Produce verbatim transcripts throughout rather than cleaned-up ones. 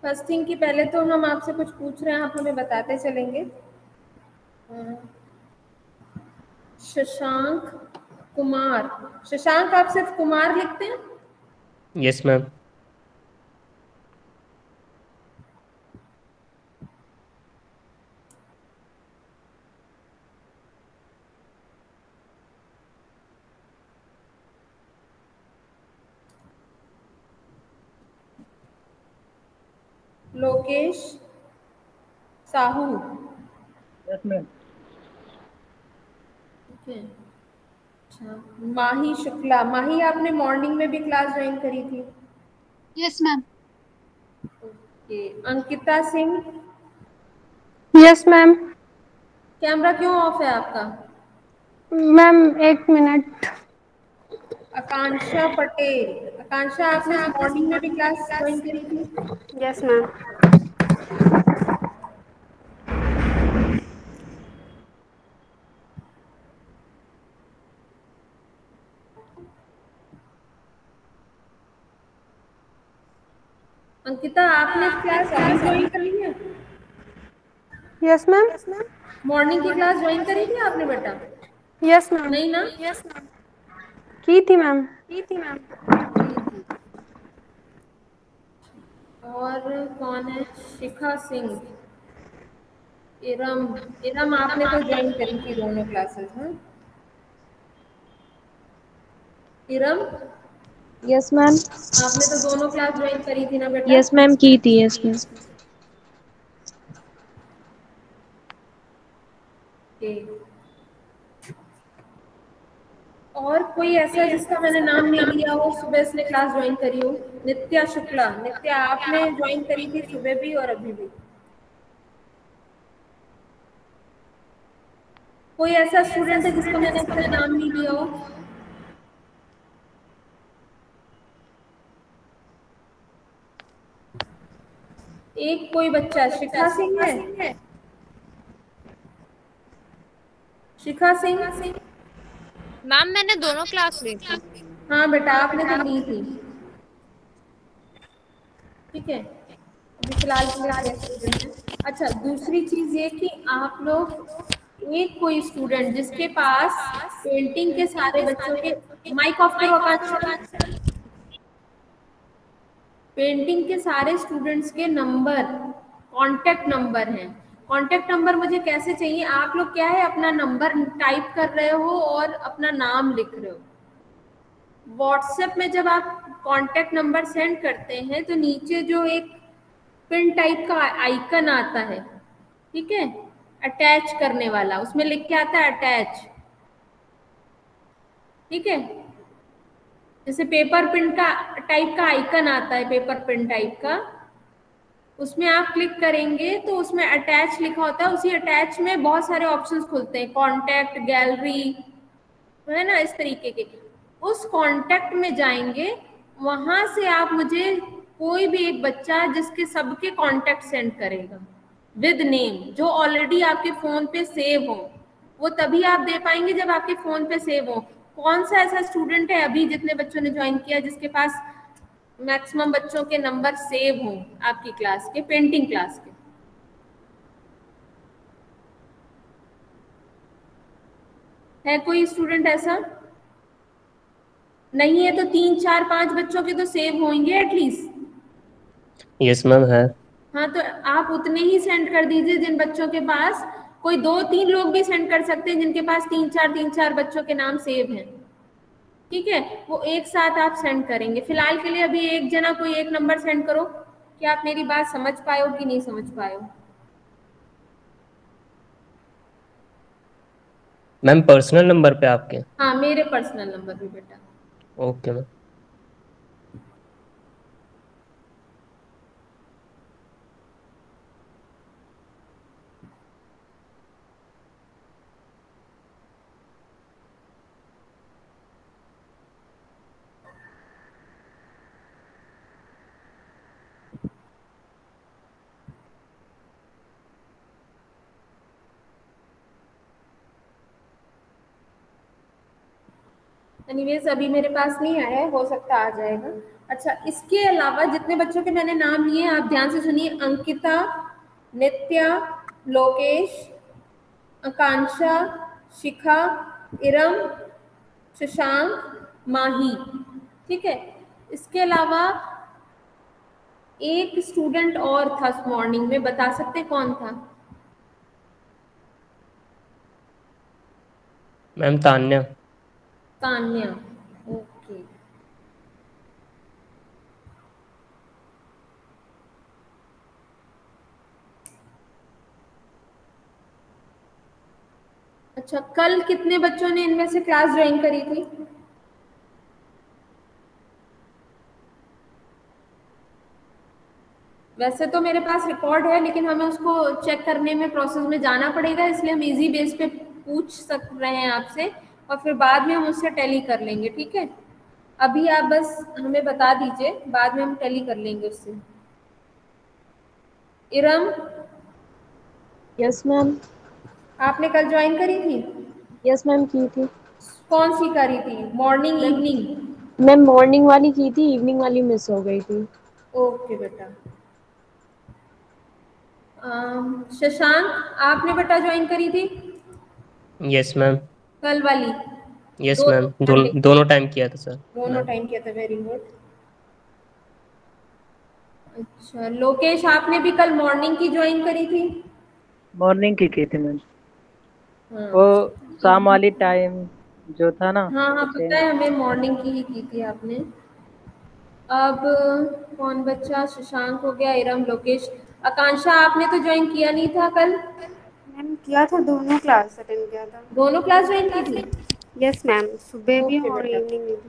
First thing कि पहले तो हम आपसे कुछ पूछ रहे हैं, आप हमें बताते चलेंगे। शशांक कुमार, शशांक आप सिर्फ कुमार लिखते हैं? Yes ma'am. Lokesh Sahu. Yes ma'am. ठीक है। अच्छा, माही शुक्ला। माही आपने मॉर्निंग में भी क्लास ज्वाइन करी थी? Yes ma'am. Okay. Ankita Singh. Yes ma'am. Camera क्यों ऑफ है आपका? मैम एक मिनट। आकांक्षा पटेल। आकांक्षा आपने मॉर्निंग में भी क्लास ज्वाइन करी थी? Yes ma'am. अंकिता आपने क्लास अभी ज्वाइन करी है? Yes ma'am. मॉर्निंग की क्लास ज्वाइन करी थी आपने बेटा? Yes ma'am. नहीं ना? की थी मैम। की थी मैम। और कौन है? शिखा सिंह। इरम। इरम आपने तो ज्वाइन करी थी दोनों क्लासेस? हाँ इरम, यस मैम। आपने तो दोनों क्लास ज्वाइन करी थी ना बेटा? यस मैम की थी। Yes ma'am. और कोई ऐसा जिसका मैंने नाम नहीं लिया हो, सुबह इसने क्लास ज्वाइन करी हो? नित्या शुक्ला। नित्या आपने ज्वाइन करी थी सुबह भी और अभी भी? कोई ऐसा स्टूडेंट है जिसका मैंने अब तक नाम नहीं लिया हो? एक कोई बच्चा शिखा सिंह है? शिखा सिंह। मैम मैंने दोनों क्लास ली थी। हाँ बेटा आपने तो ली थी। ठीक है, अभी फिलहाल के लिए आप ये स्टूडेंट हैं। अच्छा, दूसरी चीज ये कि आप लोग एक कोई स्टूडेंट जिसके पास पेंटिंग के सारे बच्चों के, माइक ऑफ करो आकांक्षा। पेंटिंग के सारे स्टूडेंट्स के नंबर, कांटेक्ट नंबर हैं। कांटेक्ट नंबर मुझे कैसे चाहिए? आप लोग क्या है, अपना नंबर टाइप कर रहे हो और अपना नाम लिख रहे हो। व्हाट्सएप में जब आप कांटेक्ट नंबर सेंड करते हैं तो नीचे जो एक पिन टाइप का आइकन आता है, ठीक है, अटैच करने वाला, उसमें लिख के आता है अटैच। ठीक है, जैसे पेपर पिन का टाइप का आइकन आता है, पेपर पिन टाइप का, उसमें आप क्लिक करेंगे तो उसमें अटैच लिखा होता है। उसी अटैच में बहुत सारे ऑप्शंस खुलते हैं, कॉन्टैक्ट, गैलरी, है ना, इस तरीके के। उस कॉन्टैक्ट में जाएंगे, वहां से आप मुझे कोई भी एक बच्चा जिसके सबके कॉन्टैक्ट सेंड करेगा विद नेम, जो ऑलरेडी आपके फोन पे सेव हो। वो तभी आप दे पाएंगे जब आपके फोन पे सेव हो। कौन सा ऐसा स्टूडेंट है अभी जितने बच्चों ने ज्वाइन किया जिसके पास मैक्सिमम बच्चों के नंबर सेव हों आपकी क्लास के, पेंटिंग क्लास के? है कोई स्टूडेंट ऐसा? नहीं है तो तीन चार पांच बच्चों के तो सेव होंगे एटलीस्ट। यस मैम है। हाँ तो आप उतने ही सेंड कर दीजिए जिन बच्चों के पास, कोई दो तीन लोग भी सेंड कर सकते हैं जिनके पास तीन चार तीन चार बच्चों के नाम सेव हैं। ठीक है, वो एक साथ आप सेंड करेंगे। फिलहाल के लिए अभी एक जना कोई एक नंबर सेंड करो। क्या आप मेरी बात समझ पाए हो कि नहीं समझ पाए हो? मैम पर्सनल नंबर पे आपके? हाँ मेरे पर्सनल नंबर भी बेटा। Okay ma'am. एनीवेज अभी मेरे पास नहीं आया है, हो सकता आ जाएगा। अच्छा, इसके अलावा जितने बच्चों के मैंने नाम लिए आप ध्यान से सुनिए। अंकिता, नित्या, लोकेश, आकांक्षा, शिखा, इरम, शशांक, माही। ठीक है, इसके अलावा एक स्टूडेंट और था मॉर्निंग में, बता सकते कौन था? मैम तान्या। तान्या। ओके। अच्छा, कल कितने बच्चों ने इनमें से क्लास ज्वाइन करी थी? वैसे तो मेरे पास रिकॉर्ड है, लेकिन हमें उसको चेक करने में प्रोसेस में जाना पड़ेगा, इसलिए हम इजी बेस पे पूछ सक रहे हैं आपसे और फिर बाद में हम उससे टैली कर लेंगे। ठीक है, अभी आप बस हमें बता दीजिए, बाद में हम टैली कर लेंगे उससे। Iram, yes ma'am. आपने कल ज्वाइन करी थी? यस मैम की थी। कौन सी करी थी, मॉर्निंग इवनिंग? मैम मॉर्निंग वाली की थी, इवनिंग वाली मिस हो गई थी। ओके बेटा। अम, शशांक, आपने बेटा ज्वाइन करी थी यस मैम। कल वाली? यस दो मैम, दोनों दोनों टाइम किया था सर। दोनों मैम टाइम किया था, वेरी गुड। अच्छा, लोकेश, आपने भी कल मॉर्निंग की ज्वाइन करी थी? मॉर्निंग की की थी मैम। हाँ वो शाम वाली टाइम जो था ना, हाँ हाँ, पता सेम। है हमें, मॉर्निंग की ही की थी आपने। अब कौन बच्चा? शशांक हो गया, इरम, लोकेश। आकांक्षा, आपने तो ज्वाइन किया नहीं था कल? मैम किया था, दोनों क्लास अटेंड किया था। दोनों क्लास ज्वाइन की थी? यस मैम, सुबह भी ओके और बेटा। इवनिंग में भी।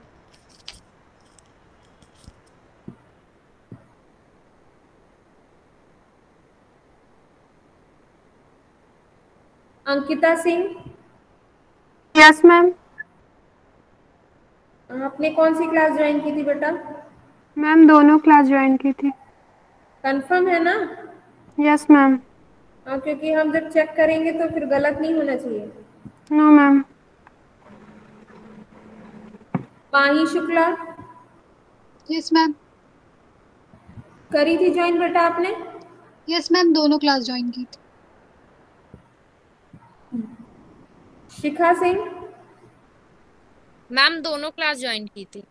Ankita Singh, yes ma'am. आपने कौन सी क्लास ज्वाइन की थी बेटा? मैम दोनों क्लास ज्वाइन की थी। कंफर्म है ना? Yes ma'am. हाँ, क्योंकि हम जब चेक करेंगे तो फिर गलत नहीं होना चाहिए। No ma'am. Mahi Shukla, yes ma'am. करी थी ज्वाइन बेटा आपने? यस मैम, दोनों क्लास ज्वाइन की थी। शिखा सिंह, मैम दोनों क्लास ज्वाइन की थी।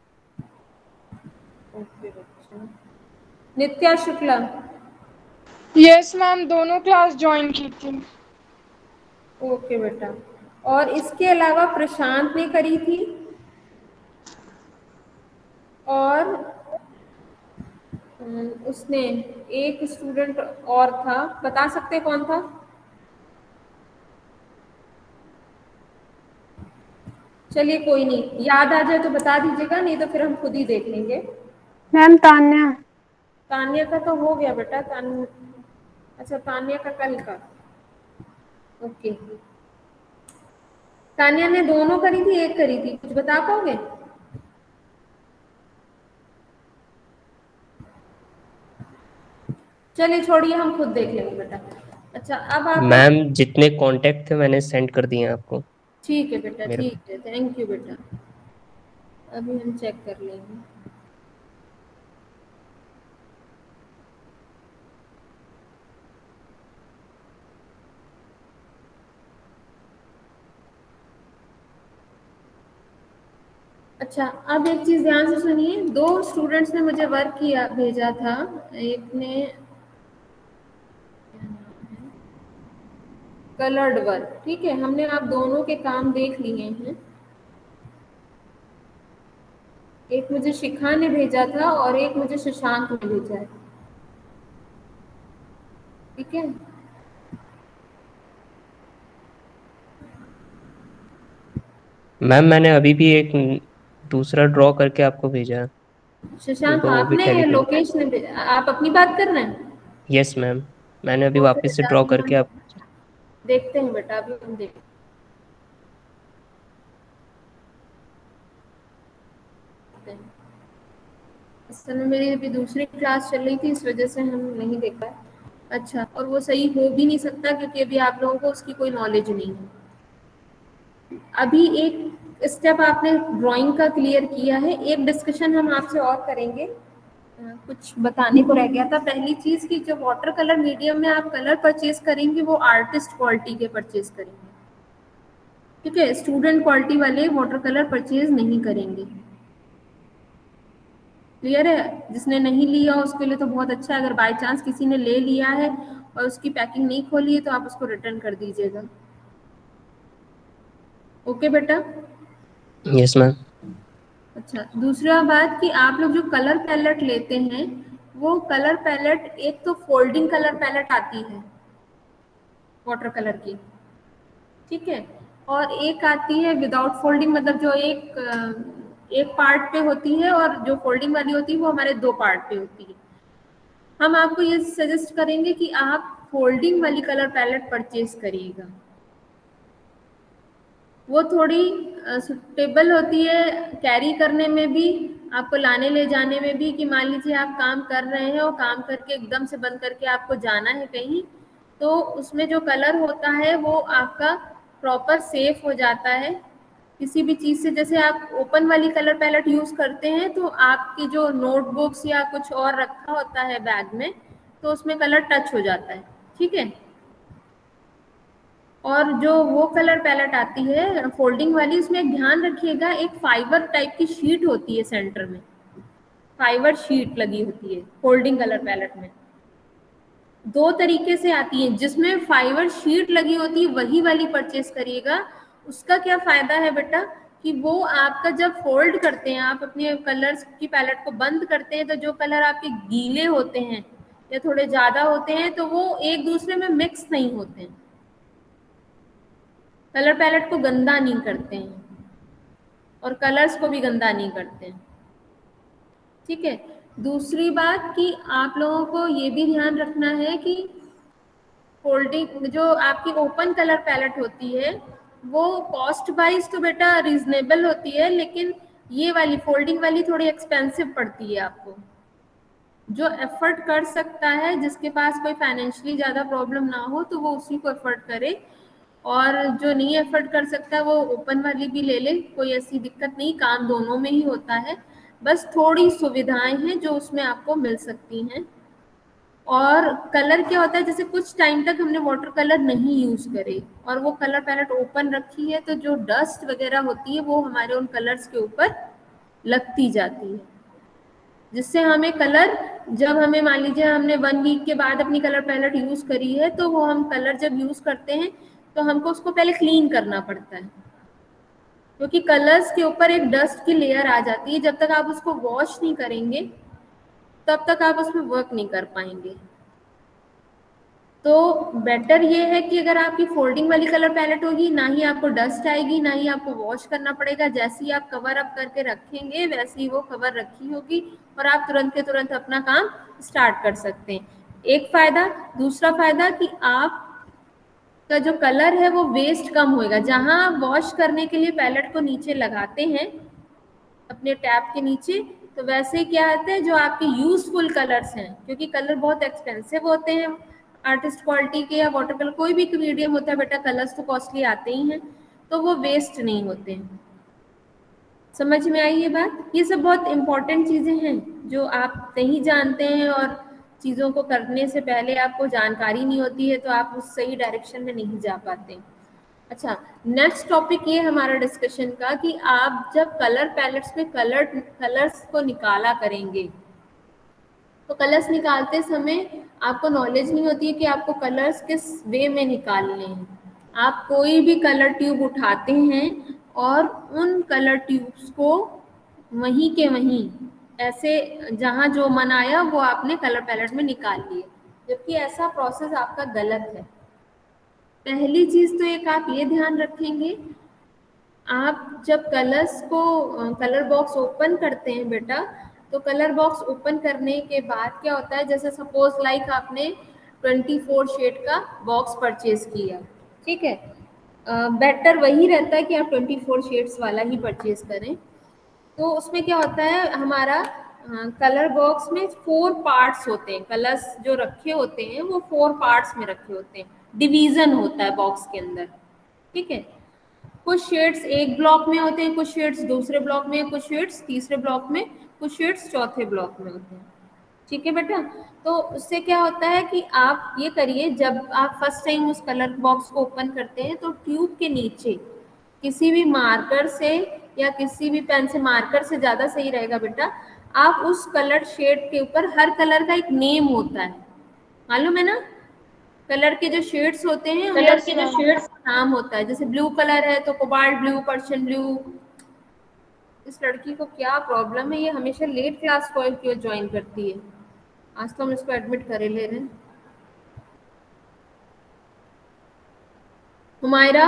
ओके बच्चा। नित्या शुक्ला, यस मैम, दोनों क्लास ज्वाइन की थी। ओके बेटा। और इसके अलावा प्रशांत ने करी थी, और अम, उसने एक स्टूडेंट और था, बता सकते कौन था? चलिए कोई नहीं, याद आ जाए तो बता दीजिएगा, नहीं तो फिर हम खुद ही देख लेंगे। मैम तान्या। तान्या का तो हो गया बेटा। तान अच्छा, तान्या का कल का। ओके, तान्या ने दोनों करी थी, एक करी थी, कुछ बता पाओगे? चलिए छोड़िए, हम खुद देख लेंगे बेटा। अच्छा, अब आप मैम जितने कांटेक्ट थे मैंने सेंड कर दिए हैं आपको। ठीक है बेटा, मेरे ठीक है, थैंक यू बेटा। अभी हम चेक कर लेंगे। अच्छा, अब एक चीज ध्यान से सुनिए। दो स्टूडेंट्स ने मुझे वर्क किया भेजा था। एक ने कलर्ड वर्क, ठीक है, हमने आप दोनों के काम देख लिए हैं। एक मुझे शिखा ने भेजा था और एक मुझे शशांक ने भेजा है। ठीक है, मैम मैंने अभी भी एक दूसरा ड्रॉ करके आपको भेजा है, एक शशांक बार वो भी आपने टैली या कर। लोकेश ने भेजा? आप अपनी बात कर रहे हैं? यस मैम, मैंने अभी तो वापस से फिर ड्रॉ अभी करके हम आप। देखते हैं बेटा, अभी हम देखते हैं। असल में मेरी अभी दूसरी क्लास चल रही थी, इस वजह से हम नहीं देख पाए। अच्छा, और वो सही हो भी नहीं सकता क्योंकि अभी आप लोगों को उसकी कोई नॉलेज नहीं है। अभी एक स्टेप आपने ड्राइंग का क्लियर किया है। एक डिस्कशन हम आपसे और करेंगे, कुछ बताने को रह गया था। पहली चीज कि जो वाटर कलर मीडियम में आप कलर परचेज करेंगे वो आर्टिस्ट क्वालिटी के परचेज करेंगे, ठीक है। स्टूडेंट क्वालिटी वाले वाटर कलर परचेज नहीं करेंगे। क्लियर है? जिसने नहीं लिया उसके लिए तो बहुत अच्छा है। अगर बाय चांस किसी ने ले लिया है और उसकी पैकिंग नहीं खोली है तो आप उसको रिटर्न कर दीजिएगा। ओके बेटा? Yes ma'am. अच्छा, दूसरा बात कि आप लोग जो कलर पैलेट लेते हैं वो कलर पैलेट, एक तो फोल्डिंग कलर पैलेट आती है वाटर कलर की, ठीक है, और एक आती है विदाउट फोल्डिंग, मतलब जो एक एक पार्ट पे होती है और जो फोल्डिंग वाली होती है वो हमारे दो पार्ट पे होती है। हम आपको ये सजेस्ट करेंगे कि आप फोल्डिंग वाली कलर पैलेट परचेज करिएगा। वो थोड़ी सुटेबल होती है कैरी करने में भी, आपको लाने ले जाने में भी, कि मान लीजिए आप काम कर रहे हैं और काम करके एकदम से बंद करके आपको जाना है कहीं, तो उसमें जो कलर होता है वो आपका प्रॉपर सेफ हो जाता है किसी भी चीज़ से। जैसे आप ओपन वाली कलर पैलेट यूज़ करते हैं तो आपकी जो नोटबुक्स या कुछ और रखा होता है बैग में तो उसमें कलर टच हो जाता है, ठीक है। और जो वो कलर पैलेट आती है फोल्डिंग वाली, उसमें ध्यान रखिएगा एक फाइबर टाइप की शीट होती है सेंटर में, फाइबर शीट लगी होती है फोल्डिंग कलर पैलेट में। दो तरीके से आती है, जिसमें फाइबर शीट लगी होती है वही वाली परचेस करिएगा। उसका क्या फायदा है बेटा कि वो आपका जब फोल्ड करते हैं, आप अपने कलर्स की पैलेट को बंद करते हैं तो जो कलर आपके गीले होते हैं या थोड़े ज्यादा होते हैं तो वो एक दूसरे में मिक्स नहीं होते हैं, कलर पैलेट को गंदा नहीं करते हैं और कलर्स को भी गंदा नहीं करते हैं, ठीक है। दूसरी बात कि आप लोगों को ये भी ध्यान रखना है कि फोल्डिंग जो आपकी ओपन कलर पैलेट होती है वो कॉस्ट वाइज तो बेटा रीजनेबल होती है, लेकिन ये वाली फोल्डिंग वाली थोड़ी एक्सपेंसिव पड़ती है आपको। जो एफर्ट कर सकता है, जिसके पास कोई फाइनेंशियली ज़्यादा प्रॉब्लम ना हो तो वो उसी को एफर्ट करे, और जो नहीं एफर्ट कर सकता वो ओपन वाली भी ले ले, कोई ऐसी दिक्कत नहीं, काम दोनों में ही होता है। बस थोड़ी सुविधाएं हैं जो उसमें आपको मिल सकती हैं। और कलर क्या होता है, जैसे कुछ टाइम तक हमने वाटर कलर नहीं यूज करे और वो कलर पैलेट ओपन रखी है तो जो डस्ट वगैरह होती है वो हमारे उन कलर्स के ऊपर लगती जाती है, जिससे हमें कलर, जब हमें मान लीजिए हमने वन वीक के बाद अपनी कलर पैलेट यूज करी है तो वो हम कलर जब यूज करते हैं तो हमको उसको पहले क्लीन करना पड़ता है, क्योंकि कलर्स के ऊपर एक डस्ट की लेयर आ जाती है। जब तक आप उसको वॉश नहीं करेंगे तब तक आप उसमें वर्क नहीं कर पाएंगे। तो बेटर ये है कि अगर आपकी फोल्डिंग वाली कलर पैलेट होगी, ना ही आपको डस्ट आएगी, ना ही आपको वॉश करना पड़ेगा। जैसे ही आप कवर अप करके रखेंगे वैसे ही वो कवर रखी होगी और आप तुरंत के तुरंत अपना काम स्टार्ट कर सकते हैं। एक फायदा। दूसरा फायदा कि आप का जो कलर है वो वेस्ट कम होएगा। जहां आप वॉश करने के लिए पैलेट को नीचे लगाते हैं अपने टैप के नीचे, तो वैसे क्या आते हैं जो आपके यूजफुल कलर्स हैं, क्योंकि कलर बहुत एक्सपेंसिव होते हैं आर्टिस्ट क्वालिटी के या वाटर कलर, कोई भी मीडियम होता है बेटा, कलर्स तो कॉस्टली आते ही हैं, तो वो वेस्ट नहीं होते हैं। समझ में आई ये बात? ये सब बहुत इंपॉर्टेंट चीजें हैं जो आप नहीं जानते हैं और चीज़ों को करने से पहले आपको जानकारी नहीं होती है तो आप उस सही डायरेक्शन में नहीं जा पाते। अच्छा, नेक्स्ट टॉपिक ये हमारा डिस्कशन का कि आप जब कलर पैलेट्स में कलर कलर्स को निकाला करेंगे तो कलर्स निकालते समय आपको नॉलेज नहीं होती है कि आपको कलर्स किस वे में निकालने हैं। आप कोई भी कलर ट्यूब उठाते हैं और उन कलर ट्यूब्स को वहीं के वहीं ऐसे जहां जो मन आया वो आपने कलर पैलेट में निकाल लिए, जबकि ऐसा प्रोसेस आपका गलत है। पहली चीज तो एक आप ये ध्यान रखेंगे, आप जब कलर्स को कलर बॉक्स ओपन करते हैं बेटा, तो कलर बॉक्स ओपन करने के बाद क्या होता है, जैसे सपोज लाइक आपने चौबीस शेड का बॉक्स परचेज किया, ठीक है, बेटर वही रहता है कि आप चौबीस शेड्स वाला ही परचेज करें। तो उसमें क्या होता है, हमारा कलर बॉक्स में फोर पार्ट्स होते हैं, कलर्स जो रखे होते हैं वो फोर पार्ट्स में रखे होते हैं, डिवीजन होता है बॉक्स के अंदर, ठीक है। कुछ शेड्स एक ब्लॉक में होते हैं, कुछ शेड्स दूसरे ब्लॉक में, कुछ शेड्स तीसरे ब्लॉक में, कुछ शेड्स चौथे ब्लॉक में होते हैं। ठीक है बेटा, तो उससे क्या होता है कि आप ये करिए, जब आप फर्स्ट टाइम उस कलर बॉक्स को ओपन करते हैं तो ट्यूब के नीचे किसी भी मार्कर से या किसी भी पेन से, मार्कर से ज़्यादा सही रहेगा बेटा, आप उस कलर शेड के ऊपर, हर कलर का एक नेम होता है, मालूम है ना, कलर के जो शेड्स होते हैं कलर के जो शेड्स नाम होता है। जैसे ब्लू कलर है तो कोबाल्ट ब्लू, पर्शियन ब्लू। इस लड़की को क्या प्रॉब्लम है, ये हमेशा लेट क्लास को क्यों ज्वाइन करती है। आज तो हम इसको एडमिट करे ले रहे हैं। हुमायरा,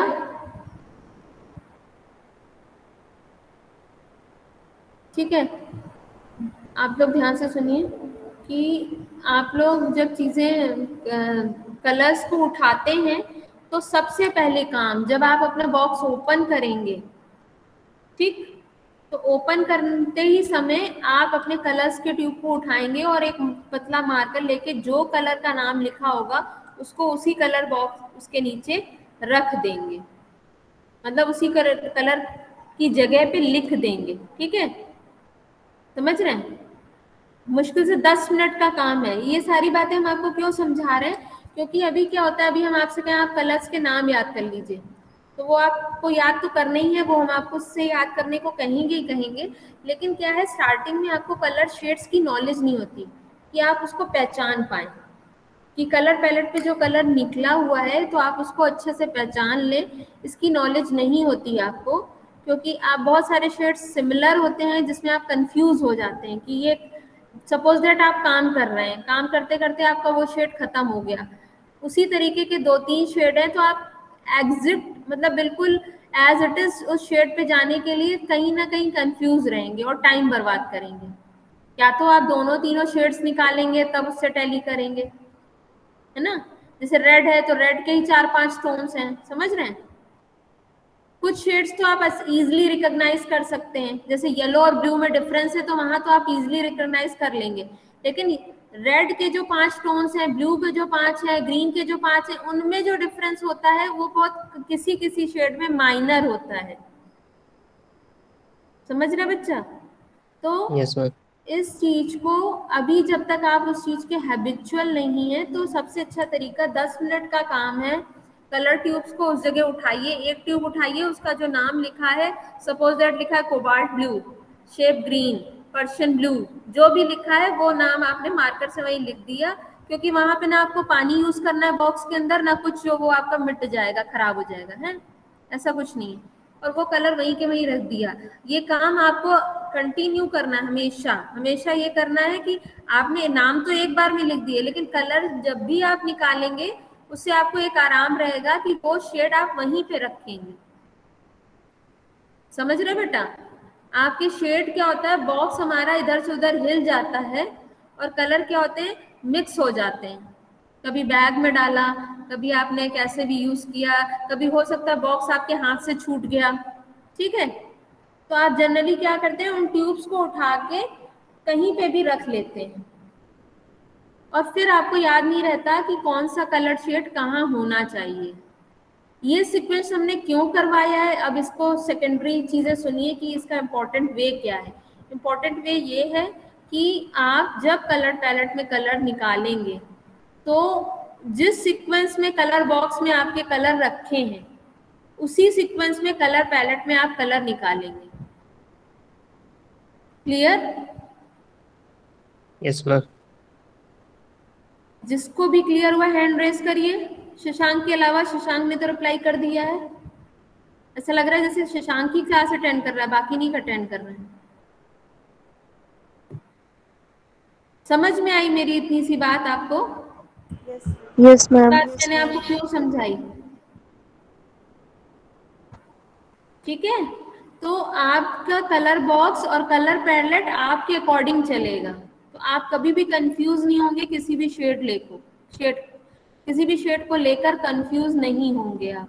ठीक है, आप लोग ध्यान से सुनिए कि आप लोग जब चीज़ें कलर्स को उठाते हैं तो सबसे पहले काम, जब आप अपना बॉक्स ओपन करेंगे, ठीक, तो ओपन करते ही समय आप अपने कलर्स के ट्यूब को उठाएंगे और एक पतला मार्कर लेके जो कलर का नाम लिखा होगा उसको उसी कलर बॉक्स उसके नीचे रख देंगे, मतलब उसी कलर कलर की जगह पे लिख देंगे। ठीक है, समझ रहे हैं? मुश्किल से दस मिनट का काम है। ये सारी बातें हम आपको क्यों समझा रहे हैं, क्योंकि अभी क्या होता है, अभी हम आपसे कहें आप कलर्स के नाम याद कर लीजिए, तो वो आपको याद तो करना ही है, वो हम आपको उससे याद करने को कहेंगे ही कहेंगे, लेकिन क्या है, स्टार्टिंग में आपको कलर शेड्स की नॉलेज नहीं होती कि आप उसको पहचान पाएँ कि कलर पैलेट पे जो कलर निकला हुआ है तो आप उसको अच्छे से पहचान लें। इसकी नॉलेज नहीं होती आपको, क्योंकि आप बहुत सारे शेड्स सिमिलर होते हैं जिसमें आप कंफ्यूज हो जाते हैं कि ये, सपोज दैट आप काम कर रहे हैं, काम करते करते आपका वो शेड खत्म हो गया, उसी तरीके के दो तीन शेड हैं, तो आप एग्जिट मतलब बिल्कुल एज इट इज उस शेड पे जाने के लिए कहीं ना कहीं कंफ्यूज रहेंगे और टाइम बर्बाद करेंगे। या तो आप दोनों तीनों शेड्स निकालेंगे तब उससे टैली करेंगे, है ना। जैसे रेड है तो रेड के ही चार पांच टोन्स हैं, समझ रहे हैं। कुछ शेड्स तो आप इजीली रिकॉग्नाइज कर सकते हैं, जैसे येलो और ब्लू में डिफरेंस है तो वहां तो आप इजीली रिकॉग्नाइज कर लेंगे, लेकिन रेड के जो पांच टोन्स हैं, ब्लू के जो पांच है, ग्रीन के जो पांच है, उनमें जो डिफरेंस होता है वो बहुत किसी किसी शेड में माइनर होता है, समझ रहे बच्चा। तो yes, इस चीज को अभी जब तक आप उस चीज के हैबिचुअल नहीं है तो सबसे अच्छा तरीका दस मिनट का काम है, कलर ट्यूब्स को उस जगह उठाइए, एक ट्यूब उठाइए, उसका जो नाम लिखा है, सपोज दैट लिखा है cobalt blue, sap green, Persian blue, जो भी लिखा है वो नाम आपने मार्कर से वही लिख दिया, क्योंकि वहां पे ना आपको पानी यूज करना है बॉक्स के अंदर, ना कुछ जो वो आपका मिट जाएगा, खराब हो जाएगा, है ऐसा कुछ नहीं है, और वो कलर वहीं के वहीं रख दिया। ये काम आपको कंटिन्यू करना है, हमेशा हमेशा ये करना है कि आपने नाम तो एक बार में लिख दिए, लेकिन कलर जब भी आप निकालेंगे उससे आपको एक आराम रहेगा कि वो शेड आप वहीं पे रखेंगे, समझ रहे बेटा। आपके शेड क्या होता है, बॉक्स हमारा इधर से उधर हिल जाता है और कलर क्या होते हैं, मिक्स हो जाते हैं, कभी बैग में डाला, कभी आपने कैसे भी यूज किया, कभी हो सकता है बॉक्स आपके हाथ से छूट गया, ठीक है। तो आप जनरली क्या करते हैं, उन ट्यूब्स को उठा के कहीं पे भी रख लेते हैं और फिर आपको याद नहीं रहता कि कौन सा कलर शेड कहाँ होना चाहिए। ये सीक्वेंस हमने क्यों करवाया है, अब इसको सेकेंडरी चीजें सुनिए कि इसका इम्पोर्टेंट वे क्या है। इम्पोर्टेंट वे ये है कि आप जब कलर पैलेट में कलर निकालेंगे तो जिस सीक्वेंस में कलर बॉक्स में आपके कलर रखे हैं उसी सीक्वेंस में कलर पैलेट में आप कलर निकालेंगे। क्लियर? Yes ma'am. जिसको भी क्लियर हुआ हैंड रेज करिए। शशांक के अलावा, शशांक ने तो रिप्लाई कर दिया है, ऐसा लग रहा है जैसे शशांक की क्लास अटेंड कर रहा है, बाकी नहीं अटेंड कर रहे हैं। समझ में आई मेरी इतनी सी बात आपको? Yes ma'am. मैंने आपको क्यों समझाई, ठीक है। तो आपका कलर बॉक्स और कलर पैलेट आपके अकॉर्डिंग चलेगा, तो आप कभी भी कंफ्यूज नहीं होंगे, किसी भी शेड लेको शेड किसी भी शेड को लेकर कंफ्यूज नहीं होंगे आप।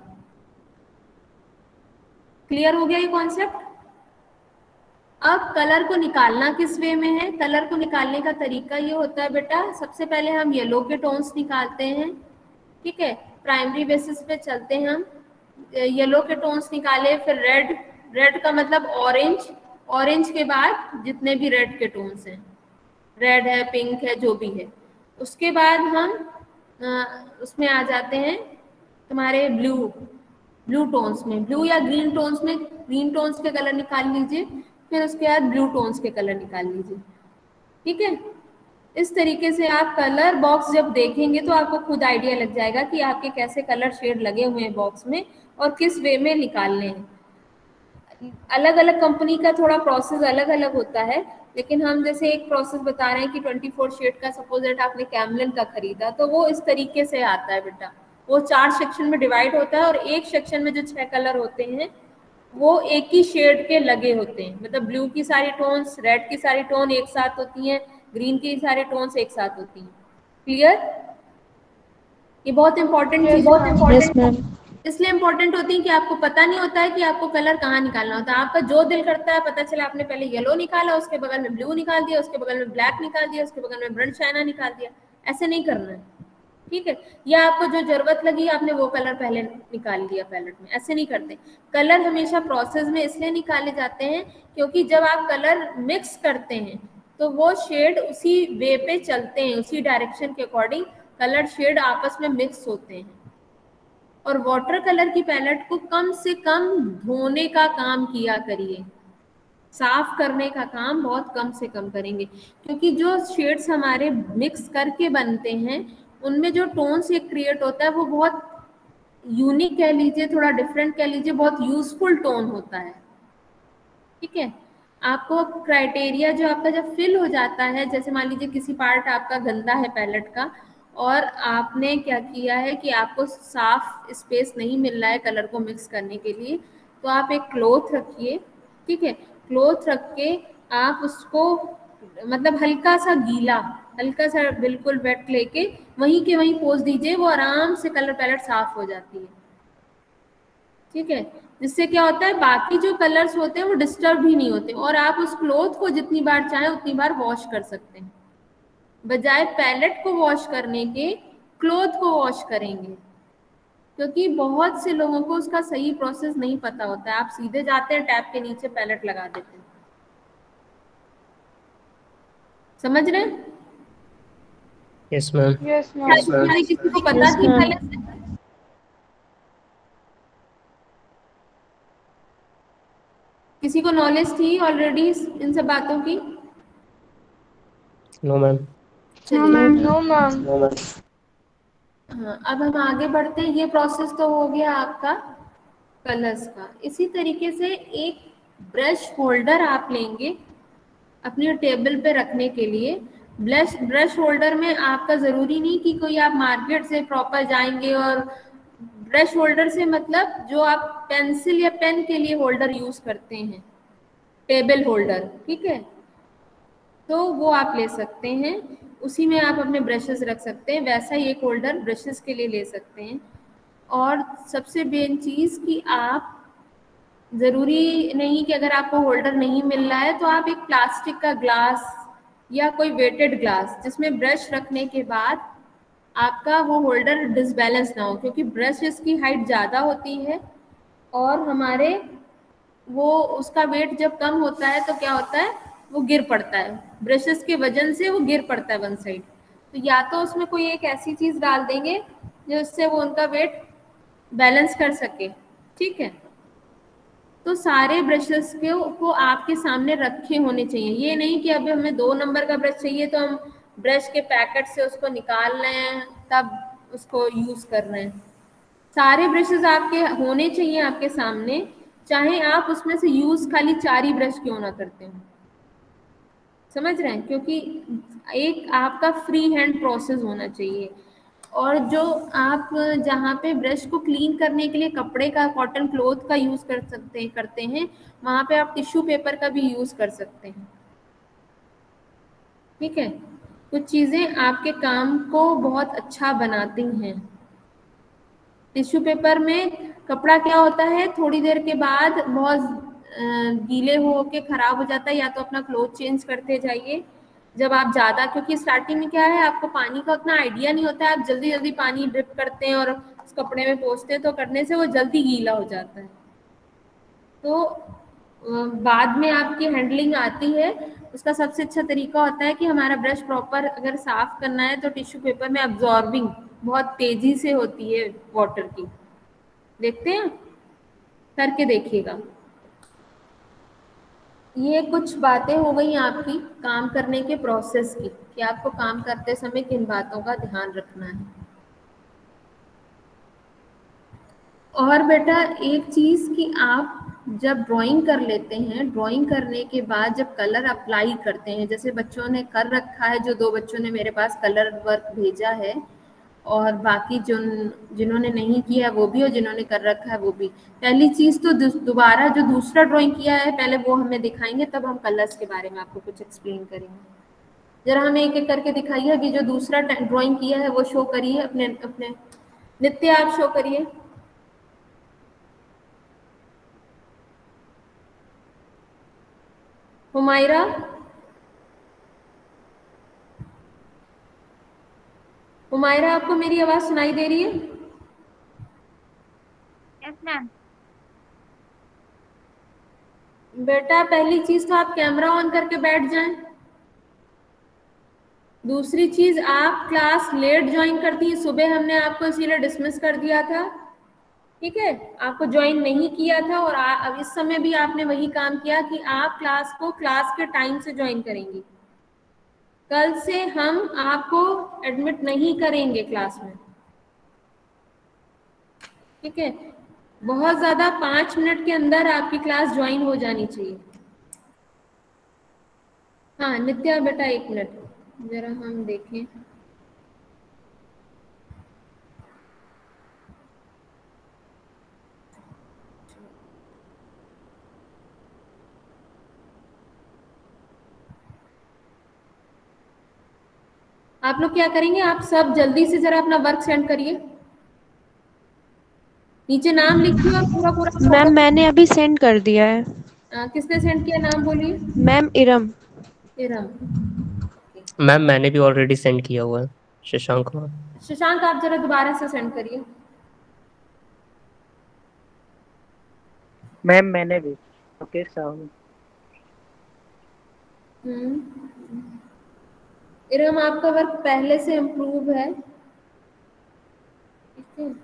क्लियर हो गया ये कॉन्सेप्ट? अब कलर को निकालना किस वे में है, कलर को निकालने का तरीका ये होता है बेटा, सबसे पहले हम येलो के टोन्स निकालते हैं, ठीक है, प्राइमरी बेसिस पे चलते हैं हम। येलो के टोन्स निकाले, फिर रेड, रेड का मतलब ऑरेंज, ऑरेंज के बाद जितने भी रेड के टोन्स हैं, रेड है, पिंक है, जो भी है। उसके बाद हम आ, उसमें आ जाते हैं तुम्हारे ब्लू, ब्लू टोन्स में, ब्लू या ग्रीन टोन्स में ग्रीन टोन्स के कलर निकाल लीजिए, फिर उसके बाद ब्लू टोन्स के कलर निकाल लीजिए। ठीक है, इस तरीके से आप कलर बॉक्स जब देखेंगे तो आपको खुद आइडिया लग जाएगा कि आपके कैसे कलर शेड लगे हुए हैं बॉक्स में और किस वे में निकालने हैं। अलग अलग कंपनी का थोड़ा प्रोसेस अलग अलग होता है, लेकिन हम जैसे एक प्रोसेस बता रहे हैं कि चौबीस शेड का सपोज दैट आपने कैमलिन का खरीदा, तो वो इस तरीके से आता है बेटा। वो चार सेक्शन में डिवाइड होता है और एक सेक्शन में जो छह कलर होते हैं वो एक ही शेड के लगे होते हैं, मतलब ब्लू की सारी टोन्स, रेड की सारी टोन एक साथ होती हैं, ग्रीन की सारी टोन्स एक साथ होती हैं। क्लियर? ये बहुत इंपॉर्टेंट चीज, बहुत इंपॉर्टेंट इसलिए इंपॉर्टेंट होती है कि आपको पता नहीं होता है कि आपको कलर कहाँ निकालना होता है। आपका जो दिल करता है, पता चला आपने पहले येलो निकाला, उसके बगल में ब्लू निकाल दिया, उसके बगल में ब्लैक निकाल दिया, उसके बगल में ब्रंट चाइना निकाल दिया, ऐसे नहीं करना है। ठीक है, या आपको जो जरूरत लगी आपने वो कलर पहले निकाल लिया पैलेट में, ऐसे नहीं करते। कलर हमेशा प्रोसेस में इसलिए निकाले जाते हैं क्योंकि जब आप कलर मिक्स करते हैं तो वो शेड उसी वे पे चलते हैं, उसी डायरेक्शन के अकॉर्डिंग कलर शेड आपस में मिक्स होते हैं। और वाटर कलर की पैलेट को कम से कम धोने का काम किया करिए, साफ करने का काम बहुत कम से कम करेंगे, क्योंकि जो शेड्स हमारे मिक्स करके बनते हैं उनमें जो टोन से क्रिएट होता है वो बहुत यूनिक कह लीजिए, थोड़ा डिफरेंट कह लीजिए, बहुत यूजफुल टोन होता है। ठीक है, आपको क्राइटेरिया जो आपका जब फिल हो जाता है, जैसे मान लीजिए किसी पार्ट आपका गंदा है पैलेट का और आपने क्या किया है कि आपको साफ स्पेस नहीं मिल रहा है कलर को मिक्स करने के लिए, तो आप एक क्लॉथ रखिए। ठीक है, क्लॉथ रख के आप उसको मतलब हल्का सा गीला, हल्का सा बिल्कुल वेट लेके वहीं के वहीं पोंछ दीजिए, वो आराम से कलर पैलेट साफ हो जाती है। ठीक है, जिससे क्या होता है बाकी जो कलर्स होते हैं वो डिस्टर्ब भी नहीं होते, और आप उस क्लॉथ को जितनी बार चाहें उतनी बार वॉश कर सकते हैं। बजाय पैलेट को वॉश करने के क्लॉथ को वॉश करेंगे, क्योंकि बहुत से लोगों को उसका सही प्रोसेस नहीं पता होता है। आप सीधे जाते हैं टैप के नीचे पैलेट लगा देते हैं। समझ रहे हैं? Yes ma'am. Yes ma'am. किसी को पता थी पहले से? किसी को नॉलेज थी ऑलरेडी इन सब बातों की? No ma'am. No ma'am. No ma'am. No ma'am. हाँ, अब हम आगे बढ़ते हैं। ये प्रोसेस तो हो गया आपका कलर्स का। इसी तरीके से एक ब्रश होल्डर आप लेंगे अपनी टेबल पे रखने के लिए। ब्रश ब्रश होल्डर में आपका ज़रूरी नहीं कि कोई आप मार्केट से प्रॉपर जाएंगे, और ब्रश होल्डर से मतलब जो आप पेंसिल या पेन के लिए होल्डर यूज़ करते हैं, टेबल होल्डर, ठीक है, तो वो आप ले सकते हैं। उसी में आप अपने ब्रशेस रख सकते हैं। वैसा ही एक होल्डर ब्रशेस के लिए ले सकते हैं। और सबसे मेन चीज़ कि आप ज़रूरी नहीं कि अगर आपको होल्डर नहीं मिल रहा है तो आप एक प्लास्टिक का ग्लास या कोई वेटेड ग्लास जिसमें ब्रश रखने के बाद आपका वो होल्डर डिसबैलेंस ना हो, क्योंकि ब्रशेस की हाइट ज़्यादा होती है और हमारे वो उसका वेट जब कम होता है तो क्या होता है, वो गिर पड़ता है, ब्रशेस के वजन से वो गिर पड़ता है वन साइड। तो या तो उसमें कोई एक ऐसी चीज़ डाल देंगे जिससे वो उनका वेट बैलेंस कर सके। ठीक है, तो सारे ब्रशेस के को आपके सामने रखे होने चाहिए। ये नहीं कि अभी हमें दो नंबर का ब्रश चाहिए तो हम ब्रश के पैकेट से उसको निकाल रहे हैं तब उसको यूज़ कर रहे हैं। सारे ब्रशेस आपके होने चाहिए आपके सामने, चाहे आप उसमें से यूज़ खाली चार ही ब्रश क्यों ना करते हो। समझ रहे हैं? क्योंकि एक आपका फ्री हैंड प्रोसेस होना चाहिए। और जो आप जहाँ पे ब्रश को क्लीन करने के लिए कपड़े का, कॉटन क्लॉथ का यूज़ कर सकते हैं करते हैं वहाँ पे आप टिश्यू पेपर का भी यूज़ कर सकते हैं। ठीक है, कुछ चीज़ें आपके काम को बहुत अच्छा बनाती हैं। टिश्यू पेपर में कपड़ा क्या होता है, थोड़ी देर के बाद बहुत गीले हो के ख़राब हो जाता है, या तो अपना क्लॉथ चेंज करते जाइए जब आप ज़्यादा, क्योंकि स्टार्टिंग में क्या है आपको पानी का उतना आइडिया नहीं होता है, आप जल्दी जल्दी पानी ड्रिप करते हैं और उस कपड़े में पोंछते हैं तो करने से वो जल्दी गीला हो जाता है। तो बाद में आपकी हैंडलिंग आती है, उसका सबसे अच्छा तरीका होता है कि हमारा ब्रश प्रॉपर अगर साफ करना है तो टिश्यू पेपर में अब्जॉर्बिंग बहुत तेजी से होती है वाटर की। देखते हैं, करके देखिएगा। ये कुछ बातें हो गई आपकी काम करने के प्रोसेस की, कि आपको काम करते समय किन बातों का ध्यान रखना है। और बेटा एक चीज कि आप जब ड्राइंग कर लेते हैं, ड्राइंग करने के बाद जब कलर अप्लाई करते हैं, जैसे बच्चों ने कर रखा है, जो दो बच्चों ने मेरे पास कलर वर्क भेजा है, और बाकी जो जिन्होंने नहीं किया है वो भी, और जिन्होंने कर रखा है वो भी, पहली चीज तो दोबारा जो दूसरा ड्राइंग किया है पहले वो हमें दिखाएंगे, तब हम कलर्स के बारे में आपको कुछ एक्सप्लेन करेंगे। जरा हमें एक एक करके दिखाइए। अभी जो दूसरा ड्राइंग किया है वो शो करिए अपने अपने नित्य, आप शो करिए। हुमायरा, हुमायरा आपको मेरी आवाज सुनाई दे रही है? Yes ma'am. बेटा पहली चीज तो आप कैमरा ऑन करके बैठ जाएं। दूसरी चीज, आप क्लास लेट ज्वाइन करती हैं, सुबह हमने आपको इसीलिए डिसमिस कर दिया था, ठीक है, आपको ज्वाइन नहीं किया था, और अब इस समय भी आपने वही काम किया कि आप क्लास को क्लास के टाइम से ज्वाइन करेंगी। कल से हम आपको एडमिट नहीं करेंगे क्लास में, ठीक है। बहुत ज्यादा पांच मिनट के अंदर आपकी क्लास ज्वाइन हो जानी चाहिए। हाँ नित्या बेटा एक मिनट जरा हम देखें। आप लोग क्या करेंगे, आप सब जल्दी से जरा अपना वर्क सेंड करिए, नीचे नाम लिखिए और पूरा पूरा। मैम मैंने अभी सेंड कर दिया है। आ, किसने सेंड किया, नाम बोलिए। मैम इरम। इरम। मैम मैंने भी ऑलरेडी सेंड किया हुआ है, शशांक। शशांक आप जरा दोबारा से सेंड करिए। मैम मैंने भी। ओके साहब। हम्म इरम आपका वर्क पहले से इम्प्रूव है, ठीक है।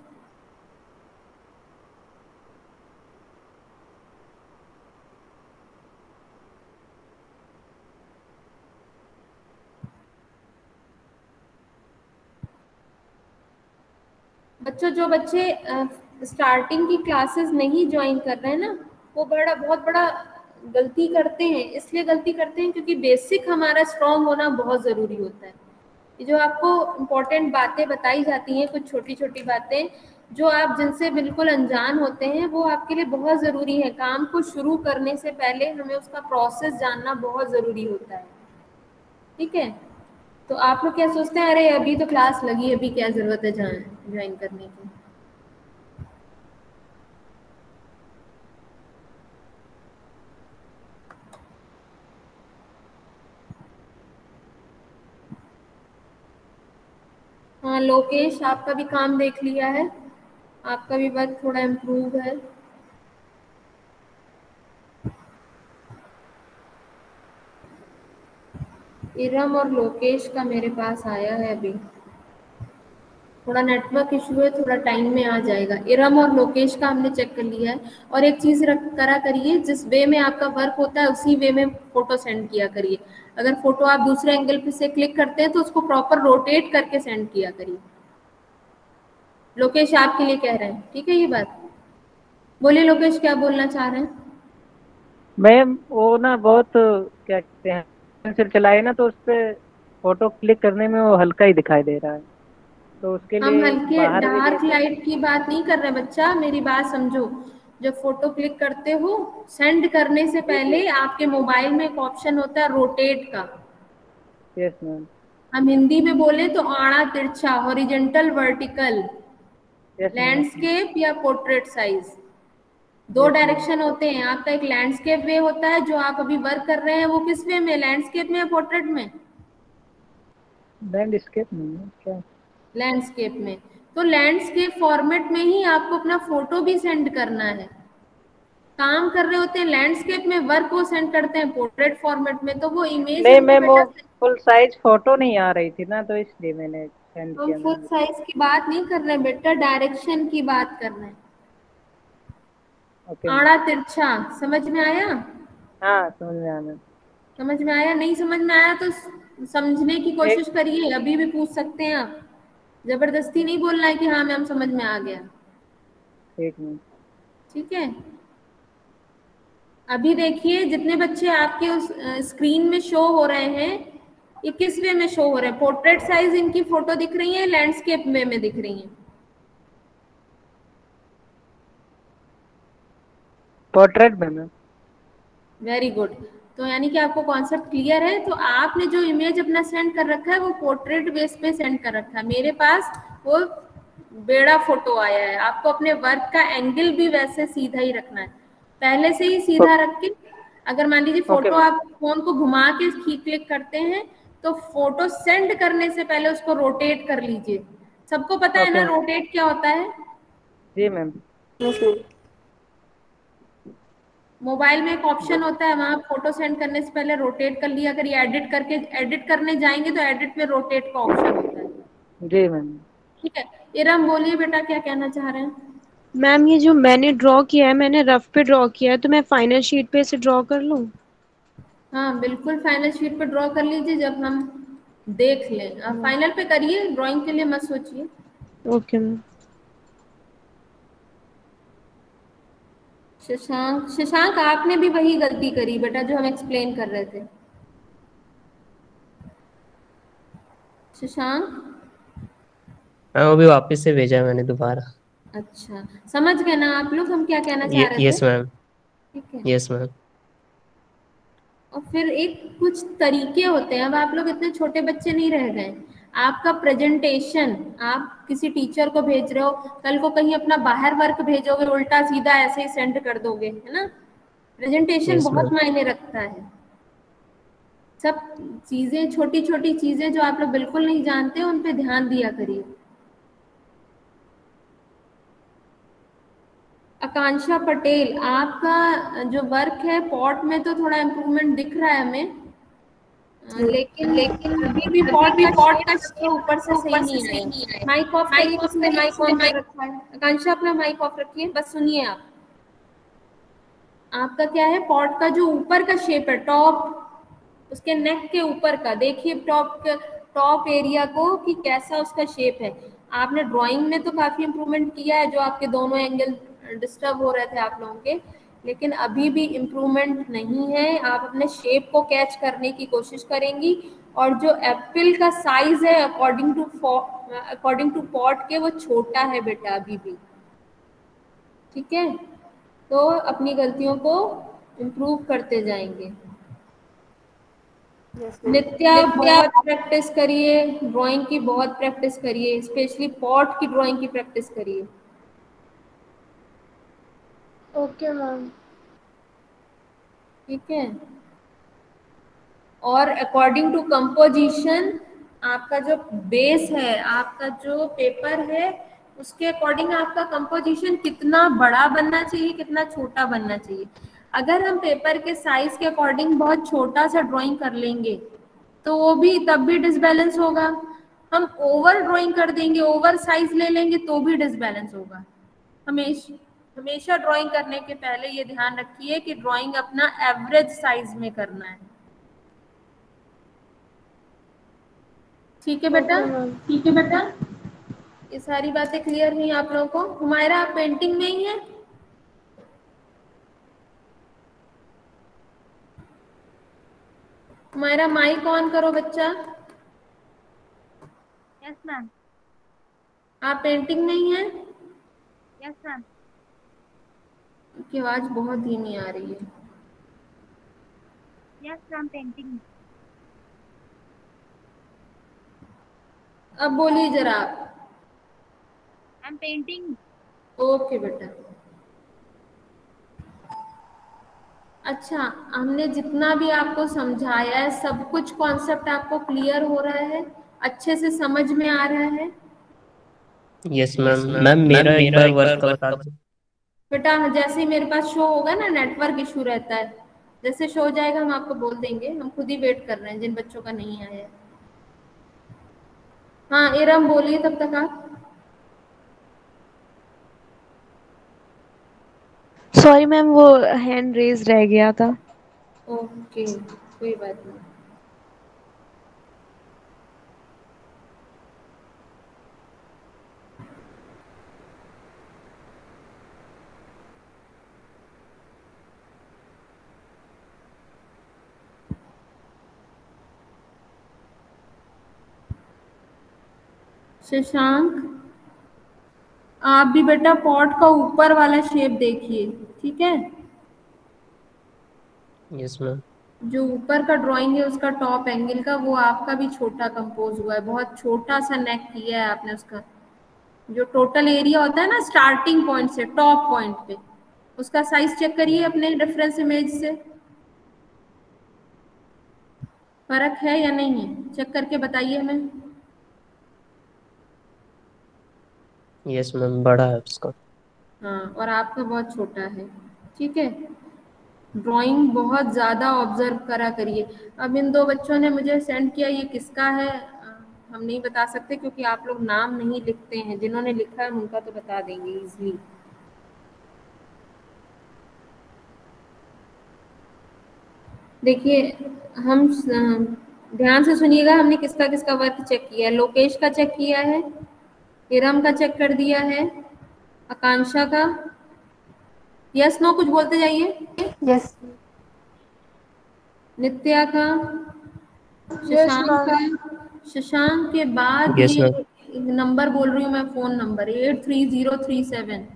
बच्चों जो बच्चे स्टार्टिंग की क्लासेस नहीं ज्वाइन कर रहे हैं ना, वो बड़ा बहुत बड़ा गलती करते हैं। इसलिए गलती करते हैं क्योंकि बेसिक हमारा स्ट्रांग होना बहुत ज़रूरी होता है। ये जो आपको इम्पोर्टेंट बातें बताई जाती हैं, कुछ छोटी छोटी बातें जो आप जिनसे बिल्कुल अनजान होते हैं, वो आपके लिए बहुत ज़रूरी है। काम को शुरू करने से पहले हमें उसका प्रोसेस जानना बहुत ज़रूरी होता है, ठीक है। तो आप लोग क्या सोचते हैं, अरे अभी तो क्लास लगी, अभी क्या ज़रूरत है ज्वाइन करने की। हाँ लोकेश, आपका भी काम देख लिया है, आपका भी वर्क थोड़ा इम्प्रूव है। इरम और लोकेश का मेरे पास आया है, अभी थोड़ा नेटवर्क इशू है, थोड़ा टाइम में आ जाएगा। इरम और लोकेश का हमने चेक कर लिया है। और एक चीज़ करा करिए, जिस वे में आपका वर्क होता है उसी वे में फोटो सेंड किया करिए। अगर फोटो आप दूसरे एंगल पे से क्लिक करते हैं तो उसको प्रॉपर रोटेट करके सेंड किया करिए। लोकेश आपके लिए कह रहे हैं, ठीक है ये बात। बोलिए लोकेश, क्या बोलना चाह रहे हैं। मैम वो ना बहुत क्या कहते हैं, पेंसिल चलाए ना तो उस पर फोटो क्लिक करने में वो हल्का ही दिखाई दे रहा है, तो उसके लिए हम हल्के बाहर डार्क लाइट की बात नहीं कर रहे बच्चा, मेरी बात समझो। जब फोटो क्लिक करते हो, सेंड करने से पहले आपके मोबाइल में एक ऑप्शन होता है रोटेट का। Yes ma'am. हम हिंदी में बोले तो आड़ा तिरछा, horizontal, vertical, yes ma'am. Landscape या पोर्ट्रेट साइज, दो डायरेक्शन होते हैं। आपका एक लैंडस्केप वे होता है, जो आप अभी वर्क कर रहे हैं वो किस वे में, लैंडस्केप में या पोर्ट्रेट में? लैंडस्केप में क्या? लैंडस्केप में। तो लैंडस्केप फॉर्मेट में ही आपको अपना फोटो भी सेंड करना है। काम कर रहे होते हैं लैंडस्केप में, वर्क वो सेंड करते हैं पोर्ट्रेट फॉर्मेट में, तो वो इमेज नहीं मैम, वो फुल साइज फोटो नहीं आ रही थी ना, तो इसलिए मैंने सेंड हम किया। फुल साइज की बात नहीं कर रहे बेटा, डायरेक्शन की बात कर रहे हैं। ओके। आड़ा तिरछा समझ में आया? हाँ समझ में आया। समझ में आया? नहीं समझ में आया तो समझने की कोशिश करिए, अभी भी पूछ सकते हैं आप। जबरदस्ती नहीं बोलना है कि हाँ मैम समझ में आ गया। ठीक है ठीक है। अभी देखिए जितने बच्चे आपके उस स्क्रीन में शो हो रहे हैं, ये किस वे में शो हो रहे हैं? पोर्ट्रेट साइज इनकी फोटो दिख रही है, लैंडस्केप वे में दिख रही है? पोर्ट्रेट में मैम। Very good. तो यानी कि आपको कॉन्सेप्ट क्लियर है। तो आपने जो इमेज अपना सेंड कर रखा है वो पोर्ट्रेट बेस पे सेंड कर रखा है। मेरे पास वो बेड़ा फोटो आया है। आपको अपने वर्क का एंगल भी वैसे सीधा ही रखना है, पहले से ही सीधा रख के। अगर मान लीजिए फोटो आप फोन को घुमा के क्लिक करते हैं तो फोटो सेंड करने से पहले उसको रोटेट कर लीजिए। सबको पता है ना रोटेट क्या होता है? जी मैम। मोबाइल में एक ऑप्शन होता है, वहां फोटो सेंड करने से पहले रोटेट कर लिया। अगर ये एडिट करके एडिट करने जाएंगे तो एडिट में रोटेट का ऑप्शन होता है। जी मैम। ठीक है। इरम बोलिए बेटा, क्या कहना चाह रहे हैं? मैम ये जो मैंने ड्रॉ किया है, मैंने रफ पे ड्रॉ किया है, तो मैं फाइनल शीट पे इसे ड्रॉ कर लूं? हाँ बिल्कुल, फाइनल शीट पे ड्रॉ कर लीजिए जब हम देख लें। आप फाइनल पे करिए, ड्राइंग के लिए मत सोचिए। Okay ma'am. शशांक, शशांक आपने भी वही गलती करी बेटा जो हम एक्सप्लेन कर रहे थे। शशांक हाँ, वो भी वापस से भेजा है मैंने दोबारा। अच्छा, समझ गए ना आप लोग हम क्या कहना चाह रहे थे? Yes ma'am. ठीक है। Yes ma'am. और फिर एक कुछ तरीके होते हैं। अब आप लोग इतने छोटे बच्चे नहीं रह गए। आपका प्रेजेंटेशन आप किसी टीचर को भेज रहे हो, कल को कहीं अपना बाहर वर्क भेजोगे, उल्टा सीधा ऐसे ही सेंड कर दोगे, है ना? प्रेजेंटेशन yes, बहुत मायने रखता है। सब चीजें, छोटी छोटी चीजें जो आप लोग बिल्कुल नहीं जानते उन पे ध्यान दिया करिए। आकांक्षा पटेल, आपका जो वर्क है पॉट में तो थोड़ा इम्प्रूवमेंट दिख रहा है हमें, लेकिन लेकिन अभी भी पॉट भी पॉट का शेप ऊपर से सही नहीं आया। माइक ऑफ करिए, किसने माइक ऑन कर रखा है? आकांक्षा अपना माइक ऑफ रखिए, बस सुनिए आप। आपका क्या है, पॉट का जो ऊपर का शेप है, टॉप उसके नेक के ऊपर का, देखिए टॉप टॉप एरिया को कि कैसा उसका शेप है। आपने ड्राइंग में तो काफी इम्प्रूवमेंट किया है, जो आपके दोनों एंगल डिस्टर्ब हो रहे थे आप लोगों के, लेकिन अभी भी इम्प्रूवमेंट नहीं है। आप अपने शेप को कैच करने की कोशिश करेंगी, और जो एप्पल का साइज है according to according to pot के, वो छोटा है बेटा अभी भी। ठीक है, तो अपनी गलतियों को इम्प्रूव करते जाएंगे। नित्या, बहुत प्रैक्टिस करिए ड्राइंग की, बहुत प्रैक्टिस करिए, स्पेशली पॉट की ड्राइंग की प्रैक्टिस करिए। Okay ma'am. ठीक है। और अकॉर्डिंग टू कंपोजिशन, आपका जो बेस है, आपका जो पेपर है, उसके अकॉर्डिंग आपका कंपोजिशन कितना बड़ा बनना चाहिए, कितना छोटा बनना चाहिए। अगर हम पेपर के साइज के अकॉर्डिंग बहुत छोटा सा ड्राइंग कर लेंगे तो वो भी तब भी डिसबैलेंस होगा। हम ओवर ड्राइंग कर देंगे, ओवर साइज ले लेंगे तो भी डिसबैलेंस होगा। हमेशा हमेशा ड्राइंग करने के पहले ये ध्यान रखिए कि ड्राइंग अपना एवरेज साइज में करना है। ठीक है बेटा? ठीक है बेटा, ये सारी बातें क्लियर हुई आप लोगों को? हुमायरा, आप पेंटिंग में ही है? हुमायरा माइक ऑन करो बच्चा। Yes ma'am. आप पेंटिंग में ही है? Yes ma'am. की आवाज बहुत धीमी आ रही है। Yes ma'am, painting. अब बोलिए जरा आप। I am painting. ओके बेटा। अच्छा, हमने जितना भी आपको समझाया है, सब कुछ कॉन्सेप्ट आपको क्लियर हो रहा है, अच्छे से समझ में आ रहा है? Yes ma'am. मैम मेरा एक बार वर्क का बता दो। बेटा जैसे ही मेरे पास शो होगा ना, नेटवर्क इशू रहता है, जैसे शो हो जाएगा हम आपको बोल देंगे। हम खुद ही वेट कर रहे हैं जिन बच्चों का नहीं आया है। हाँ इरम बोलिए तब तक आप। सॉरी मैम, वो हैंड रेज रह गया था। ओके कोई बात नहीं। शशांक आप भी बेटा पॉट का ऊपर वाला शेप देखिए, ठीक है। Yes ma'am. जो ऊपर का ड्राइंग है उसका टॉप एंगल का, वो आपका भी छोटा कंपोज हुआ है, बहुत छोटा सा नेक किया है आपने उसका। जो टोटल एरिया होता है ना स्टार्टिंग पॉइंट से टॉप पॉइंट पे, उसका साइज चेक करिए अपने रेफरेंस इमेज से, फर्क है या नहीं है, चेक करके बताइए हमें। यस मैम बड़ा है उसका। हाँ और आपका बहुत छोटा है, ठीक है। ड्राइंग बहुत ज़्यादा ऑब्जर्व करा करिए। अब इन दो बच्चों ने मुझे सेंड किया, ये किसका है अ, हम नहीं बता सकते क्योंकि आप लोग नाम नहीं लिखते हैं। जिन्होंने लिखा है उनका तो बता देंगे इजली। देखिए हम अ, ध्यान से सुनिएगा, हमने किसका किसका वर्क चेक किया है। लोकेश का चेक किया है, इरम का चेक कर दिया है, आकांक्षा का। यस नो कुछ बोलते जाइए। यस नित्या का, यस शशांक मैम। का। शशांक के बाद यस मैम। ये नंबर बोल रही हूँ मैं, phone number eight three zero three seven,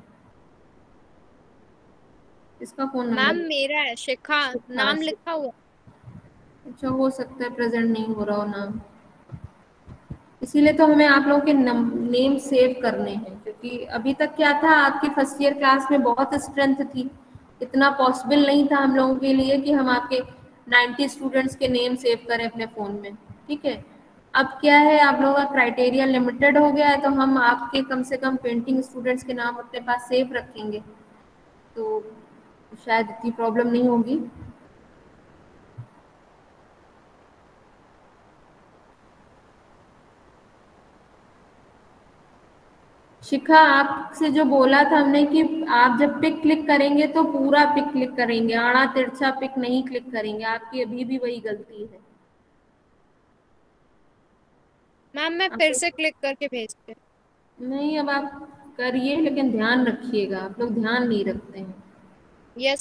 इसका फोन मैम नंबर। मेरा है शिखा, शिखा नाम से। लिखा हुआ। अच्छा हो सकता है प्रेजेंट नहीं हो रहा हो नाम, इसीलिए तो हमें आप लोगों के नेम सेव करने हैं। क्योंकि अभी तक क्या था, आपकी फर्स्ट ईयर क्लास में बहुत स्ट्रेंथ थी, इतना पॉसिबल नहीं था हम लोगों के लिए कि हम आपके नाइन्टी स्टूडेंट्स के नेम सेव करें अपने फ़ोन में, ठीक है। अब क्या है, आप लोगों का क्राइटेरिया लिमिटेड हो गया है, तो हम आपके कम से कम पेंटिंग स्टूडेंट्स के नाम अपने पास सेव रखेंगे, तो शायद इतनी प्रॉब्लम नहीं होगी। शिखा आपसे जो बोला था हमने कि आप जब पिक क्लिक करेंगे तो पूरा पिक क्लिक करेंगे, आड़ा तिरछा पिक नहीं क्लिक करेंगे। आपकी अभी भी वही गलती है। मैम मैं आप फिर से क्लिक करके भेजती हूँ। नहीं, अब आप करिए लेकिन ध्यान रखिएगा, आप लोग ध्यान नहीं रखते हैं। यस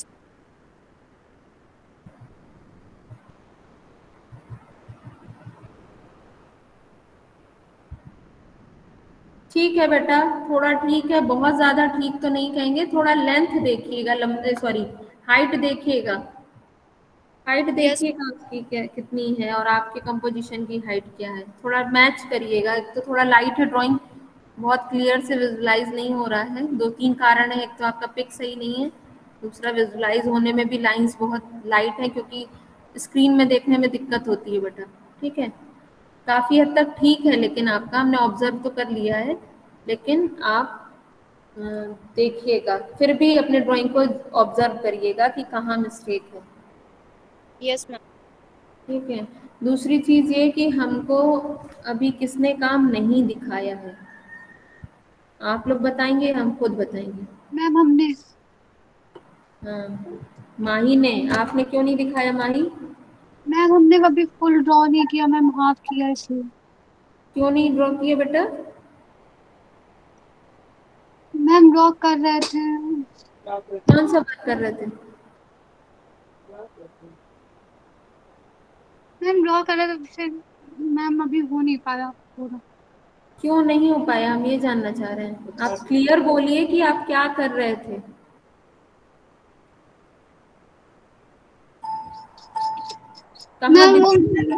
ठीक है बेटा, थोड़ा ठीक है, बहुत ज्यादा ठीक तो नहीं कहेंगे। थोड़ा लेंथ देखिएगा, लंबे सॉरी हाइट देखिएगा, हाइट यस देखिएगा उसकी क्या कितनी है और आपके कंपोजिशन की हाइट क्या है, थोड़ा मैच करिएगा। एक तो थोड़ा लाइट है ड्राइंग, बहुत क्लियर से विजुलाइज नहीं हो रहा है। दो तीन कारण है, एक तो आपका पिक सही नहीं है, दूसरा विजुलाइज होने में भी लाइंस बहुत लाइट है, क्योंकि स्क्रीन में देखने में दिक्कत होती है बेटा, ठीक है। काफ़ी हद तक ठीक है, लेकिन आपका हमने ऑब्जर्व तो कर लिया है, लेकिन आप अ, देखिएगा फिर भी अपने ड्राइंग को ऑब्जर्व करिएगा कि कहाँ मिस्टेक है, यस मैम। ठीक है। दूसरी चीज़ ये कि हमको अभी किसने काम नहीं दिखाया है, आप लोग बताएंगे हम खुद बताएंगे? मैम हमने। हाँ माही ने, आपने क्यों नहीं दिखाया माही? मैम हमने कभी फुल ड्रॉ नहीं किया मैम, हाफ किया इसलिए। क्यों नहीं ड्रॉ किया बेटा? मैम ड्रॉ कर रहे थे। कौन सा वर्क कर रहे थे? मैम ड्रॉ कर रहे थे फिर मैम अभी हो नहीं पाया पूरा। क्यों नहीं हो पाया, हम ये जानना चाह रहे हैं। आप क्लियर बोलिए कि आप क्या कर रहे थे। कहाँ मैम वो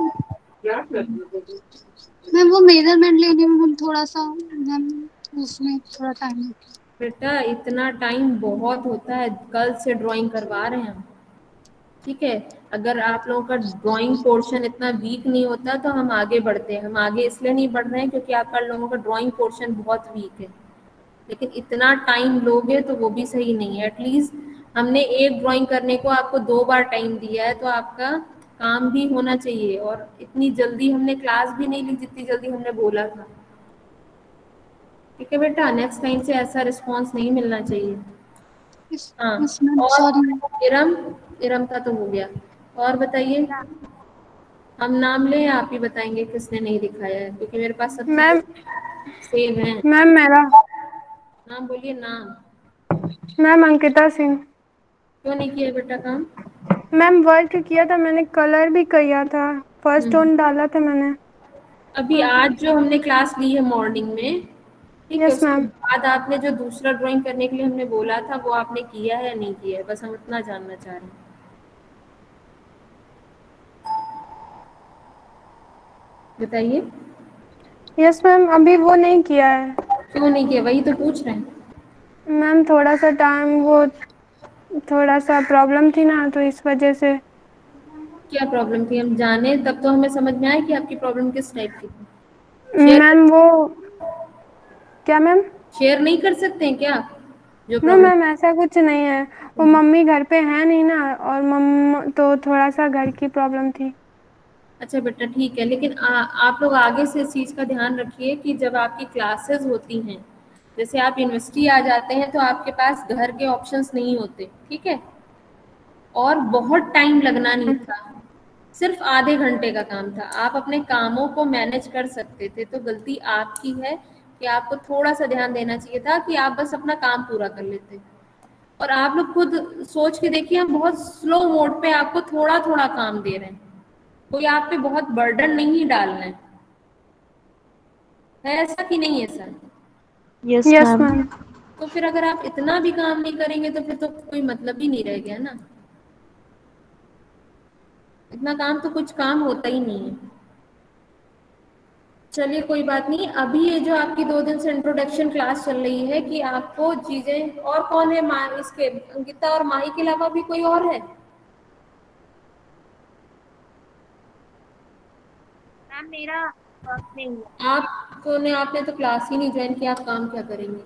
मैम वो मेजरमेंट लेने में हम थोड़ा सा मैम उसमें थोड़ा टाइम लगा। बेटा इतना टाइम बहुत होता है, कल से ड्राइंग करवा रहे हैं हम, ठीक है। अगर आप लोगों का ड्राइंग पोर्शन इतना वीक नहीं होता तो हम आगे बढ़ते हैं। हम आगे इसलिए नहीं बढ़ रहे हैं क्योंकि आपका लोगों का ड्राइंग पोर्शन बहुत वीक है, लेकिन इतना टाइम लोगे तो वो भी सही नहीं है। एटलीस्ट हमने एक ड्राइंग करने को आपको दो बार टाइम दिया है, तो आपका काम भी होना चाहिए। और इतनी जल्दी हमने क्लास भी नहीं ली जितनी जल्दी हमने बोला था। ठीक है बेटा, नेक्स्ट टाइम से ऐसा रिस्पॉन्स नहीं मिलना चाहिए। हाँ, और इरम इरम का तो हो गया। और बताइए, हम नाम लें या आप ही बताएंगे किसने नहीं दिखाया है? क्योंकि मेरे पास सब मैम सेम है। मैम मेरा नाम बोलिए। नाम? मैम अंकिता सिंह। क्यों नहीं किया बेटा काम? मैम वर्क किया था मैंने, कलर भी किया था, फर्स्ट टोन डाला था मैंने। अभी आज जो हमने क्लास ली है मॉर्निंग में, ठीक है, यस उसके मैम। बाद आपने जो दूसरा ड्राइंग करने के लिए हमने बोला था वो आपने किया है या नहीं किया है? बस हम इतना जानना चाह रहे हैं। बताइए। यस मैम, अभी वो नहीं किया है। क्यों नहीं किया? वही तो पूछ रहे हैं। मैम थोड़ा सा टाइम, वो थोड़ा सा प्रॉब्लम थी ना, तो इस वजह से। क्या प्रॉब्लम थी? हम जाने तब तो हमें समझ में आए कि आपकी प्रॉब्लम किस टाइप की थी। शेयर मैम वो क्या मैम? शेयर नहीं कर सकते हैं क्या जो नो प्रॉब्लम? मैम, ऐसा कुछ नहीं है। वो मम्मी घर पे है नहीं ना, और मम्मा तो थोड़ा सा घर की प्रॉब्लम थी। अच्छा बेटा ठीक है, लेकिन आ, आप लोग आगे से इस चीज़ का ध्यान रखिए कि जब आपकी क्लासेस होती हैं, जैसे आप यूनिवर्सिटी आ जाते हैं तो आपके पास घर के ऑप्शंस नहीं होते, ठीक है। और बहुत टाइम लगना नहीं था, सिर्फ आधे घंटे का काम था। आप अपने कामों को मैनेज कर सकते थे। तो गलती आपकी है कि आपको थोड़ा सा ध्यान देना चाहिए था कि आप बस अपना काम पूरा कर लेते। और आप लोग खुद सोच के देखिए, हम बहुत स्लो मोड पे आपको थोड़ा थोड़ा काम दे रहे हैं, कोई आप पे बहुत बर्डन नहीं डाल रहे हैं। है ऐसा कि नहीं ऐसा? Yes yes ma'am. मैम। तो फिर अगर आप इतना भी काम नहीं करेंगे तो फिर तो कोई मतलब ही नहीं रह गया ना। इतना काम तो कुछ काम होता ही नहीं है। चलिए कोई बात नहीं। अभी ये जो आपकी दो दिन से इंट्रोडक्शन क्लास चल रही है कि आपको चीजें, और कौन है मा इसके अंकिता और माही के अलावा भी कोई और है? मैम मेरा वर्क नहीं हुआ। आपको ने आपने तो क्लास ही नहीं ज्वाइन किया, आप काम क्या करेंगे?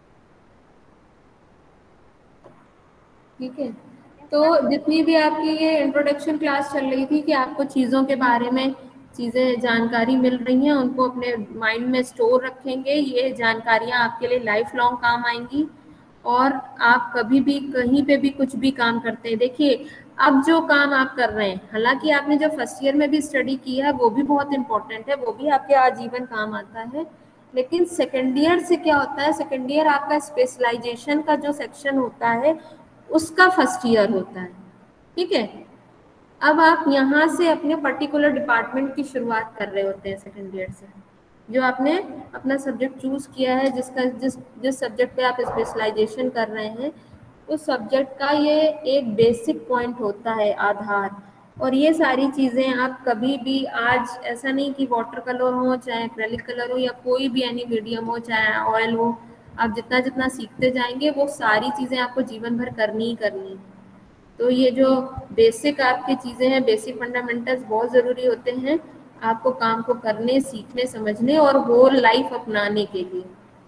ठीक है, तो जितनी भी आपकी ये इंट्रोडक्शन क्लास चल रही थी कि आपको चीज़ों के बारे में चीज़ें जानकारी मिल रही हैं, उनको अपने माइंड में स्टोर रखेंगे। ये जानकारियाँ आपके लिए लाइफ लॉन्ग काम आएंगी। और आप कभी भी कहीं पे भी कुछ भी काम करते हैं, देखिए अब जो काम आप कर रहे हैं, हालांकि आपने जो फर्स्ट ईयर में भी स्टडी की है वो भी बहुत इंपॉर्टेंट है, वो भी आपके आजीवन काम आता है। लेकिन सेकेंड ईयर से क्या होता है, सेकेंड ईयर आपका स्पेशलाइजेशन का जो सेक्शन होता है उसका फर्स्ट ईयर होता है, ठीक है। अब आप यहाँ से अपने पर्टिकुलर डिपार्टमेंट की शुरुआत कर रहे होते हैं सेकेंड ईयर से। जो आपने अपना सब्जेक्ट चूज किया है, जिसका जिस जिस सब्जेक्ट पे आप स्पेशलाइजेशन कर रहे हैं, उस सब्जेक्ट का ये एक बेसिक पॉइंट होता है, आधार। और ये सारी चीज़ें आप कभी भी, आज ऐसा नहीं कि वाटर कलर हो चाहे एक्रेलिक कलर हो या कोई भी एनी मीडियम हो चाहे ऑयल हो, आप जितना जितना सीखते जाएंगे वो सारी चीज़ें आपको जीवन भर करनी ही करनी। तो ये जो बेसिक आपकी चीज़ें हैं, बेसिक फंडामेंटल्स बहुत ज़रूरी होते हैं आपको काम को करने, सीखने, समझने और होल लाइफ अपनाने के लिए,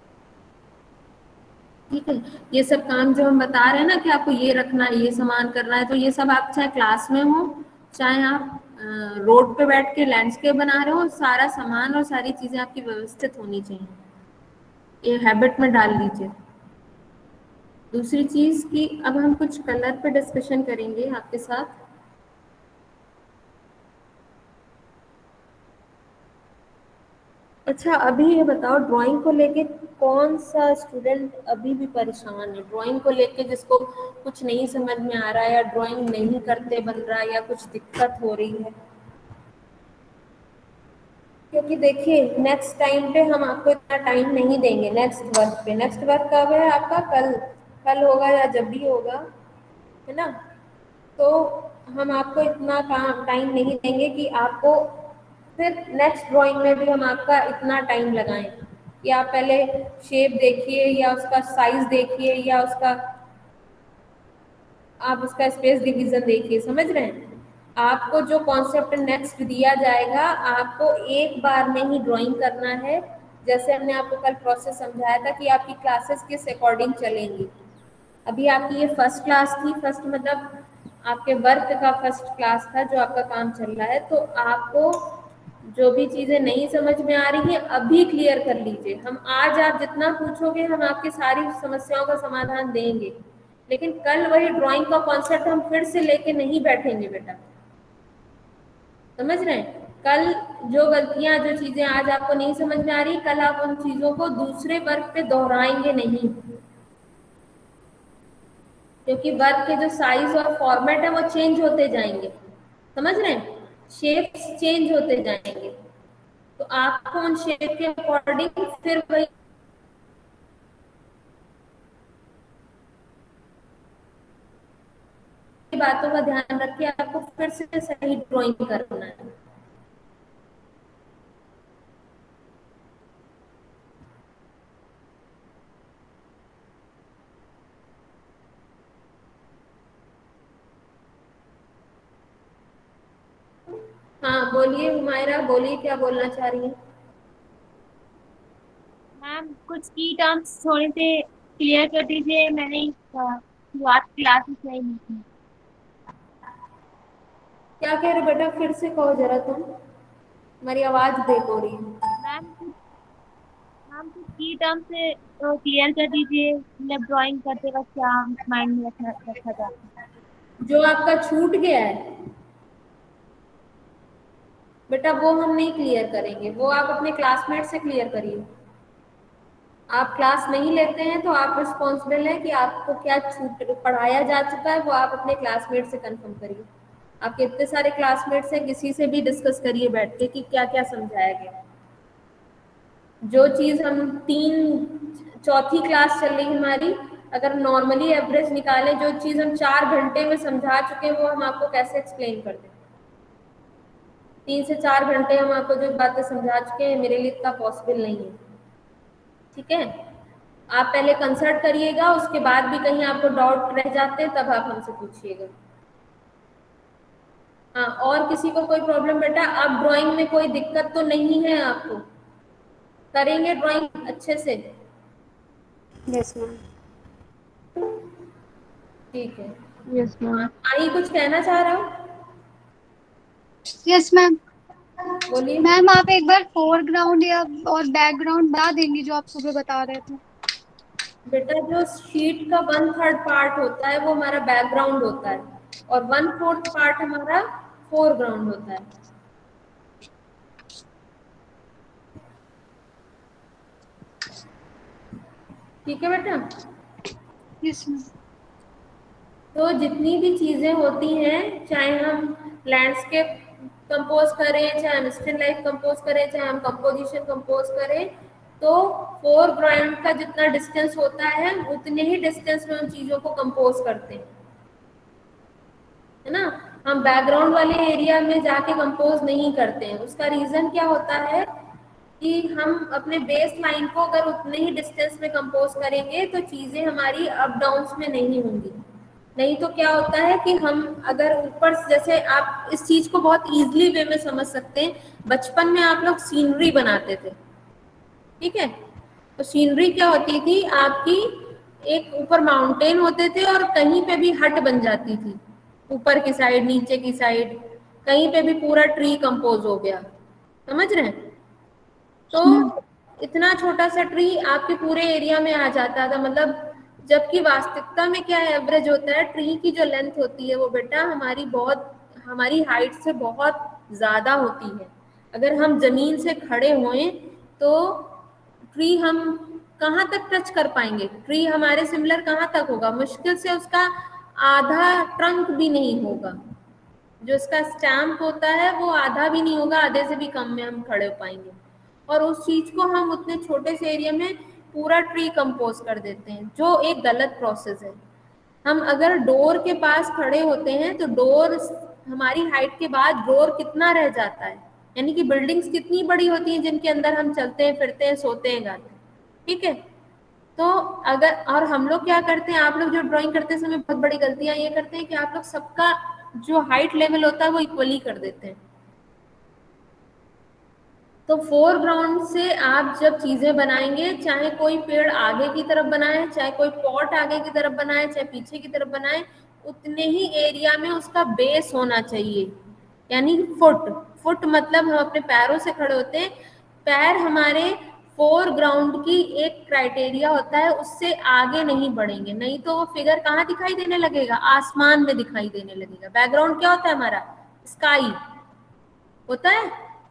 ठीक है। ये सब काम जो हम बता रहे हैं ना कि आपको ये रखना है, ये सामान करना है, तो ये सब आप चाहे क्लास में हो चाहे आप रोड पे बैठ के लैंडस्केप बना रहे हो, सारा सामान और सारी चीज़ें आपकी व्यवस्थित होनी चाहिए, ये हैबिट में डाल लीजिए। दूसरी चीज़ कि अब हम कुछ कलर पे डिस्कशन करेंगे आपके साथ। अच्छा अभी ये बताओ, ड्राइंग को लेके कौन सा स्टूडेंट अभी भी परेशान है? ड्राइंग को लेके जिसको कुछ नहीं समझ में आ रहा है या ड्राइंग नहीं करते बन रहा है या कुछ दिक्कत हो रही है? क्योंकि देखिए नेक्स्ट टाइम पे हम आपको इतना टाइम नहीं देंगे नेक्स्ट वर्क पे। नेक्स्ट वर्क कब है आपका? कल कल होगा या जब भी होगा, है ना। तो हम आपको इतना काम टाइम नहीं देंगे कि आपको फिर नेक्स्ट ड्राइंग में भी हम आपका इतना टाइम लगाएं कि आप पहले शेप देखिए या उसका साइज देखिए या उसका आप उसका स्पेस डिवीजन देखिए, समझ रहे हैं। आपको जो कॉन्सेप्ट नेक्स्ट दिया जाएगा आपको एक बार में ही ड्राइंग करना है। जैसे हमने आपको कल प्रोसेस समझाया था कि आपकी क्लासेस किस अकॉर्डिंग चलेंगी। अभी आपकी ये फर्स्ट क्लास थी, फर्स्ट मतलब आपके वर्क का फर्स्ट क्लास था जो आपका काम चल रहा है, तो आपको जो भी चीजें नहीं समझ में आ रही है अभी क्लियर कर लीजिए। हम आज आप जितना पूछोगे हम आपकी सारी समस्याओं का समाधान देंगे, लेकिन कल वही ड्राइंग का कॉन्सेप्ट हम फिर से लेके नहीं बैठेंगे बेटा, समझ रहे हैं। कल जो गलतियां जो चीजें आज आपको नहीं समझ में आ रही, कल आप उन चीजों को दूसरे वर्क पे दोहराएंगे नहीं, क्योंकि वर्क के जो साइज और फॉर्मेट है वो चेंज होते जाएंगे, समझ रहे हैं, शेप्स चेंज होते जाएंगे, तो आपको उन शेप के अकॉर्डिंग फिर वही बातों का ध्यान रख के आपको फिर से सही ड्राइंग करना है। हाँ बोलिए हुमायरा, बोलिए क्या बोलना चाह रही है। मैम कुछ की टर्म्स थोड़े से क्लियर कर दीजिए, मैंने शुरुआत क्लासेस नहीं ली थी। क्या कह रहे बेटा, फिर से कहो जरा, तुम हमारी आवाज ब्रेक हो रही है। मैम मैम कुछ की टर्म्स से क्लियर कर दीजिए, मतलब ड्राइंग करते वक्त क्या माइंड में रखना रखा जाता है। जो आपका छूट गया है बेटा वो हम नहीं क्लियर करेंगे, वो आप अपने क्लासमेट से क्लियर करिए। आप क्लास नहीं लेते हैं तो आप रिस्पॉन्सिबल है कि आपको क्या छूट पढ़ाया जा चुका है वो आप अपने क्लासमेट से कंफर्म करिए। आपके इतने सारे क्लासमेट्स हैं, किसी से भी डिस्कस करिए बैठ के कि क्या क्या समझाया गया। जो चीज हम तीन चौथी क्लास चल रही हमारी, अगर नॉर्मली एवरेज निकालें, जो चीज हम चार घंटे में समझा चुके हैं वो हम आपको कैसे एक्सप्लेन कर दें। तीन से चार घंटे हम आपको जो बातें समझा चुके हैं मेरे लिए इतना पॉसिबल नहीं है, ठीक है। आप पहले कंसल्ट करिएगा, उसके बाद भी कहीं आपको डाउट रह जाते हैं तब आप हमसे पूछिएगा। हाँ, और किसी को कोई प्रॉब्लम बेटा, अब ड्राइंग में कोई दिक्कत तो नहीं है आपको, करेंगे ड्राइंग अच्छे से। Yes ma'am. ठीक है, यस मैम। आई कुछ कहना चाह रहा हूँ। Yes ma'am. बोलिए मैम, आप एक बार फोरग्राउंड या और बैकग्राउंड बता देंगी जो आप सुबह बता रहे थे। बेटा जो शीट का वन थर्ड पार्ट होता है वो हमारा बैकग्राउंड होता है और वन फोर्थ पार्ट हमारा फोरग्राउंड होता है। ठीक है बेटा। Yes ma'am. तो जितनी भी चीजें होती हैं, चाहे हम लैंडस्केप कंपोज करें, चाहे हम स्टिल लाइफ कंपोज करें, चाहे हम कंपोजिशन कंपोज करें, तो फोरग्राउंड का जितना डिस्टेंस होता है उतने ही डिस्टेंस में उन चीजों को कंपोज करते हैं, है ना। हम बैकग्राउंड वाले एरिया में जाके कंपोज नहीं करते हैं। उसका रीजन क्या होता है कि हम अपने बेस लाइन को अगर उतने ही डिस्टेंस में कंपोज करेंगे तो चीजें हमारी अप डाउन्स में नहीं होंगी। नहीं तो क्या होता है कि हम अगर ऊपर, जैसे आप इस चीज को बहुत इजीली वे में समझ सकते हैं, बचपन में आप लोग सीनरी बनाते थे, ठीक है। तो सीनरी क्या होती थी, आपकी एक ऊपर माउंटेन होते थे और कहीं पे भी हट बन जाती थी, ऊपर की साइड, नीचे की साइड, कहीं पे भी पूरा ट्री कंपोज हो गया, समझ रहे हैं। तो इतना छोटा सा ट्री आपके पूरे एरिया में आ जाता था, मतलब जबकि वास्तविकता में क्या है, एवरेज होता है ट्री की जो लेंथ होती है वो बेटा हमारी बहुत हमारी हाइट से बहुत ज्यादा होती है। अगर हम जमीन से खड़े हुए तो ट्री हम कहाँ तक टच कर पाएंगे, ट्री हमारे सिमिलर कहाँ तक होगा, मुश्किल से उसका आधा ट्रंक भी नहीं होगा, जो इसका स्टैम्प होता है वो आधा भी नहीं होगा, आधे से भी कम में हम खड़े हो पाएंगे। और उस चीज को हम उतने छोटे से एरिया में पूरा ट्री कंपोज कर देते हैं, जो एक गलत प्रोसेस है। हम अगर डोर के पास खड़े होते हैं तो डोर हमारी हाइट के बाद डोर कितना रह जाता है, यानी कि बिल्डिंग्स कितनी बड़ी होती हैं जिनके अंदर हम चलते हैं, फिरते हैं, सोते हैं, गाते हैं, ठीक है। तो अगर, और हम लोग क्या करते हैं, आप लोग जो ड्राइंग करते समय बहुत बड़ी गलतियां ये करते हैं कि आप लोग सबका जो हाइट लेवल होता है वो इक्वली कर देते हैं। तो फोरग्राउंड से आप जब चीजें बनाएंगे, चाहे कोई पेड़ आगे की तरफ बनाए, चाहे कोई पॉट आगे की तरफ बनाए, चाहे पीछे की तरफ बनाए, उतने ही एरिया में उसका बेस होना चाहिए, यानी फुट। फुट मतलब हम अपने पैरों से खड़े होते हैं, पैर हमारे फोरग्राउंड की एक क्राइटेरिया होता है, उससे आगे नहीं बढ़ेंगे, नहीं तो वो फिगर कहाँ दिखाई देने लगेगा? आसमान में दिखाई देने लगेगा। बैकग्राउंड क्या होता है हमारा? स्काई होता है।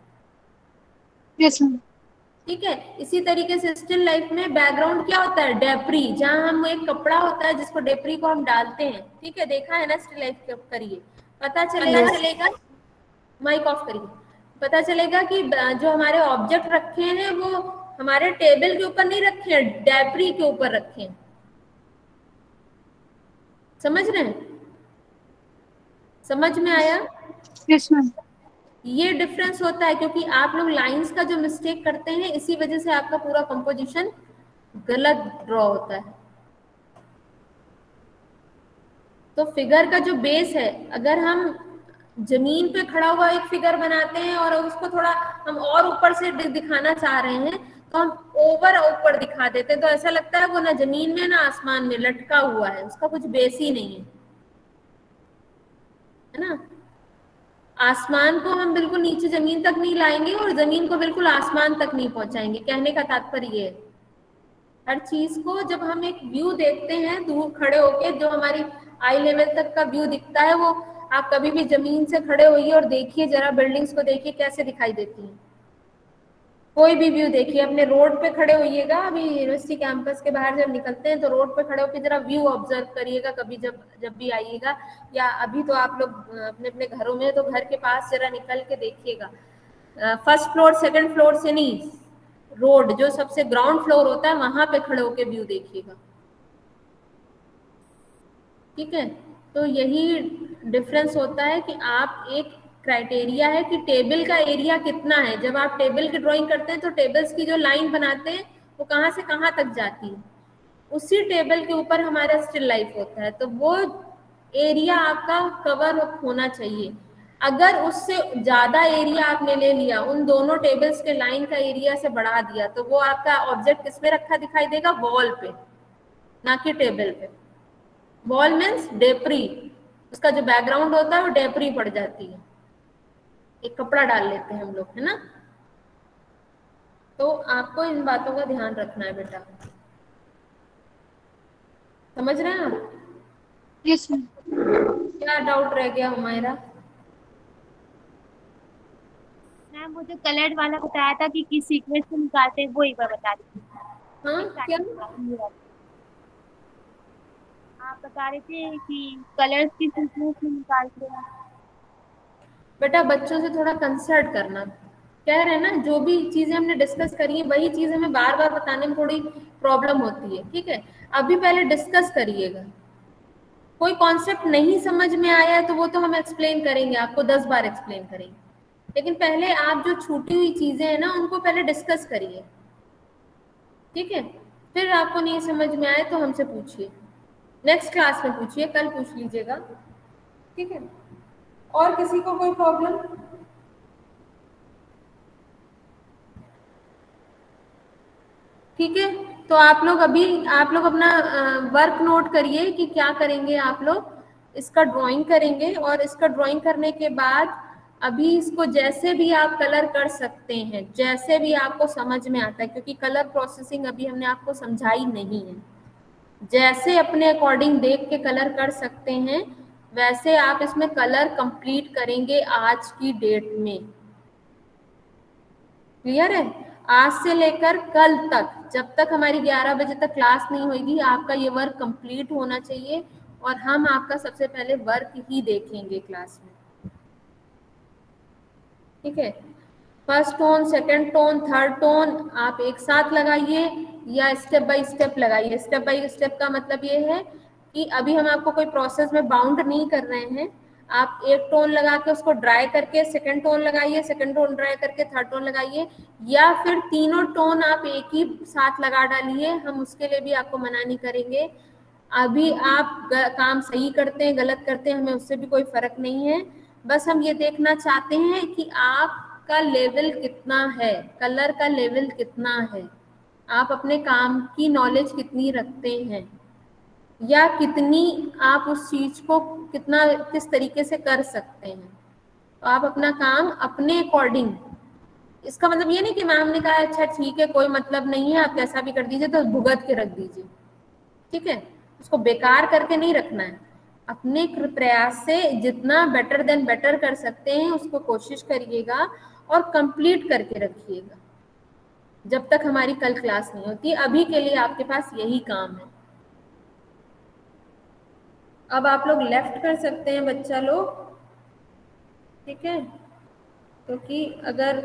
Yes ma'am. ठीक है, इसी तरीके से स्टिल लाइफ में बैकग्राउंड क्या होता है? डेप्री, जहां हम एक कपड़ा होता है जिसको डेप्री को हम डालते हैं। ठीक है, देखा है ना? स्टिल लाइफ करिए, पता चलेगा चलेगा माइक ऑफ करिए, पता चलेगा कि जो हमारे ऑब्जेक्ट रखे हैं वो हमारे टेबल के ऊपर नहीं रखे हैं, डेप्री के ऊपर रखे हैं। समझ रहे हैं? समझ में आया? Yes ma'am. ये डिफरेंस होता है, क्योंकि आप लोग लाइंस का जो मिस्टेक करते हैं, इसी वजह से आपका पूरा कंपोजिशन गलत ड्रॉ होता है। तो फिगर का जो बेस है, अगर हम जमीन पे खड़ा हुआ एक फिगर बनाते हैं और उसको थोड़ा हम और ऊपर से दिखाना चाह रहे हैं, तो हम ओवर ऊपर दिखा देते हैं, तो ऐसा लगता है वो ना जमीन में ना आसमान में लटका हुआ है, उसका कुछ बेस ही नहीं है, है ना? आसमान को हम बिल्कुल नीचे जमीन तक नहीं लाएंगे और जमीन को बिल्कुल आसमान तक नहीं पहुंचाएंगे। कहने का तात्पर्य ये है, हर चीज को जब हम एक व्यू देखते हैं दूर खड़े होके, जो हमारी आई लेवल तक का व्यू दिखता है, वो आप कभी भी जमीन से खड़े होइए और देखिए जरा, बिल्डिंग्स को देखिए कैसे दिखाई देती हैं। कोई भी व्यू देखिए, अपने रोड पे खड़े होइएगा, अभी यूनिवर्सिटी कैंपस के बाहर जब निकलते हैं तो रोड पे खड़े होकर जरा व्यू ऑब्जर्व करिएगा, कभी जब जब भी आइएगा, या अभी तो आप लोग अपने अपने घरों में, तो घर के पास जरा निकल के देखिएगा। फर्स्ट फ्लोर सेकंड फ्लोर से नहीं, रोड जो सबसे ग्राउंड फ्लोर होता है वहां पे खड़े होके व्यू देखिएगा। ठीक है, तो यही डिफरेंस होता है कि आप एक क्राइटेरिया है कि टेबल का एरिया कितना है। जब आप टेबल की ड्राइंग करते हैं तो टेबल्स की जो लाइन बनाते हैं वो कहाँ से कहाँ तक जाती है, उसी टेबल के ऊपर हमारा स्टिल लाइफ होता है, तो वो एरिया आपका कवर होना चाहिए। अगर उससे ज्यादा एरिया आपने ले लिया, उन दोनों टेबल्स के लाइन का एरिया से बढ़ा दिया, तो वो आपका ऑब्जेक्ट किसमें रखा दिखाई देगा? वॉल पे, ना कि टेबल पे। वॉल मीन्स डेप्री, उसका जो बैकग्राउंड होता है वो डेप्री पड़ जाती है, एक कपड़ा डाल लेते हैं हम लोग, है ना? तो आपको इन बातों का ध्यान रखना है बेटा। समझ रहे हैं आप? Yes ma'am. क्या डाउट रह गया हुमायरा? मैम वो जो कलर्ड वाला बताया था कि किस सीक्वेंस से निकालते हैं, वो एक बार बता दीजिए। हाँ क्या आप बता रहे थे कि कलर्स किस सीक्वेंस में निकालते हैं? बेटा बच्चों से थोड़ा कंसल्ट करना, कह रहे हैं ना, जो भी चीजें हमने डिस्कस करी है वही चीज हमें बार बार बताने में थोड़ी प्रॉब्लम होती है। ठीक है, अभी पहले डिस्कस करिएगा। कोई कॉन्सेप्ट नहीं समझ में आया है तो वो तो हम एक्सप्लेन करेंगे, आपको दस बार एक्सप्लेन करेंगे, लेकिन पहले आप जो छूटी हुई चीजें हैं ना उनको पहले डिस्कस करिए। ठीक है, फिर आपको नहीं समझ में आए तो हमसे पूछिए, नेक्स्ट क्लास में पूछिए, कल पूछ लीजिएगा। ठीक है, और किसी को कोई प्रॉब्लम? ठीक है, तो आप लोग अभी आप लोग अपना वर्क नोट करिए कि क्या करेंगे आप लोग। इसका ड्राइंग करेंगे और इसका ड्राइंग करने के बाद अभी इसको जैसे भी आप कलर कर सकते हैं, जैसे भी आपको समझ में आता है, क्योंकि कलर प्रोसेसिंग अभी हमने आपको समझाई नहीं है। जैसे अपने अकॉर्डिंग देख के कलर कर सकते हैं वैसे आप इसमें कलर कंप्लीट करेंगे आज की डेट में। क्लियर है? आज से लेकर कल तक, जब तक हमारी ग्यारह बजे तक क्लास नहीं होगी, आपका ये वर्क कंप्लीट होना चाहिए और हम आपका सबसे पहले वर्क ही देखेंगे क्लास में। ठीक है, first tone, second tone, third tone आप एक साथ लगाइए या स्टेप बाय स्टेप लगाइए। स्टेप बाय स्टेप का मतलब ये है कि अभी हम आपको कोई प्रोसेस में बाउंड नहीं कर रहे हैं। आप एक टोन लगा के उसको ड्राई करके सेकंड टोन लगाइए, सेकंड टोन ड्राई करके थर्ड टोन लगाइए, या फिर तीनों टोन आप एक ही साथ लगा डालिए, हम उसके लिए भी आपको मना नहीं करेंगे। अभी आप काम सही करते हैं गलत करते हैं हमें उससे भी कोई फर्क नहीं है, बस हम ये देखना चाहते हैं कि आपका लेवल कितना है, कलर का लेवल कितना है, आप अपने काम की नॉलेज कितनी रखते हैं, या कितनी आप उस चीज को कितना किस तरीके से कर सकते हैं। तो आप अपना काम अपने अकॉर्डिंग, इसका मतलब ये नहीं कि मैम ने कहा अच्छा ठीक है कोई मतलब नहीं है आप कैसा भी कर दीजिए तो भुगत के रख दीजिए, ठीक है, उसको बेकार करके नहीं रखना है, अपने प्रयास से जितना बेटर देन बेटर कर सकते हैं उसको कोशिश करिएगा और कंप्लीट करके रखिएगा जब तक हमारी कल क्लास नहीं होती। अभी के लिए आपके पास यही काम है। अब आप लोग लेफ्ट कर सकते हैं बच्चा लोग, ठीक है, क्योंकि तो अगर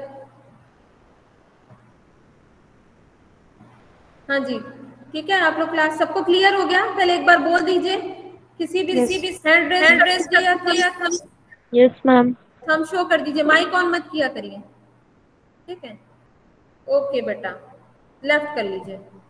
हाँ जी ठीक है आप लोग क्लास सबको क्लियर हो गया? पहले एक बार बोल दीजिए किसी भी किसी भी हैंड रेस हैंड रेस किया था। Yes ma'am. हम शो कर दीजिए, माइक ऑन मत किया करिए, ठीक है। ओके बेटा लेफ्ट कर लीजिए।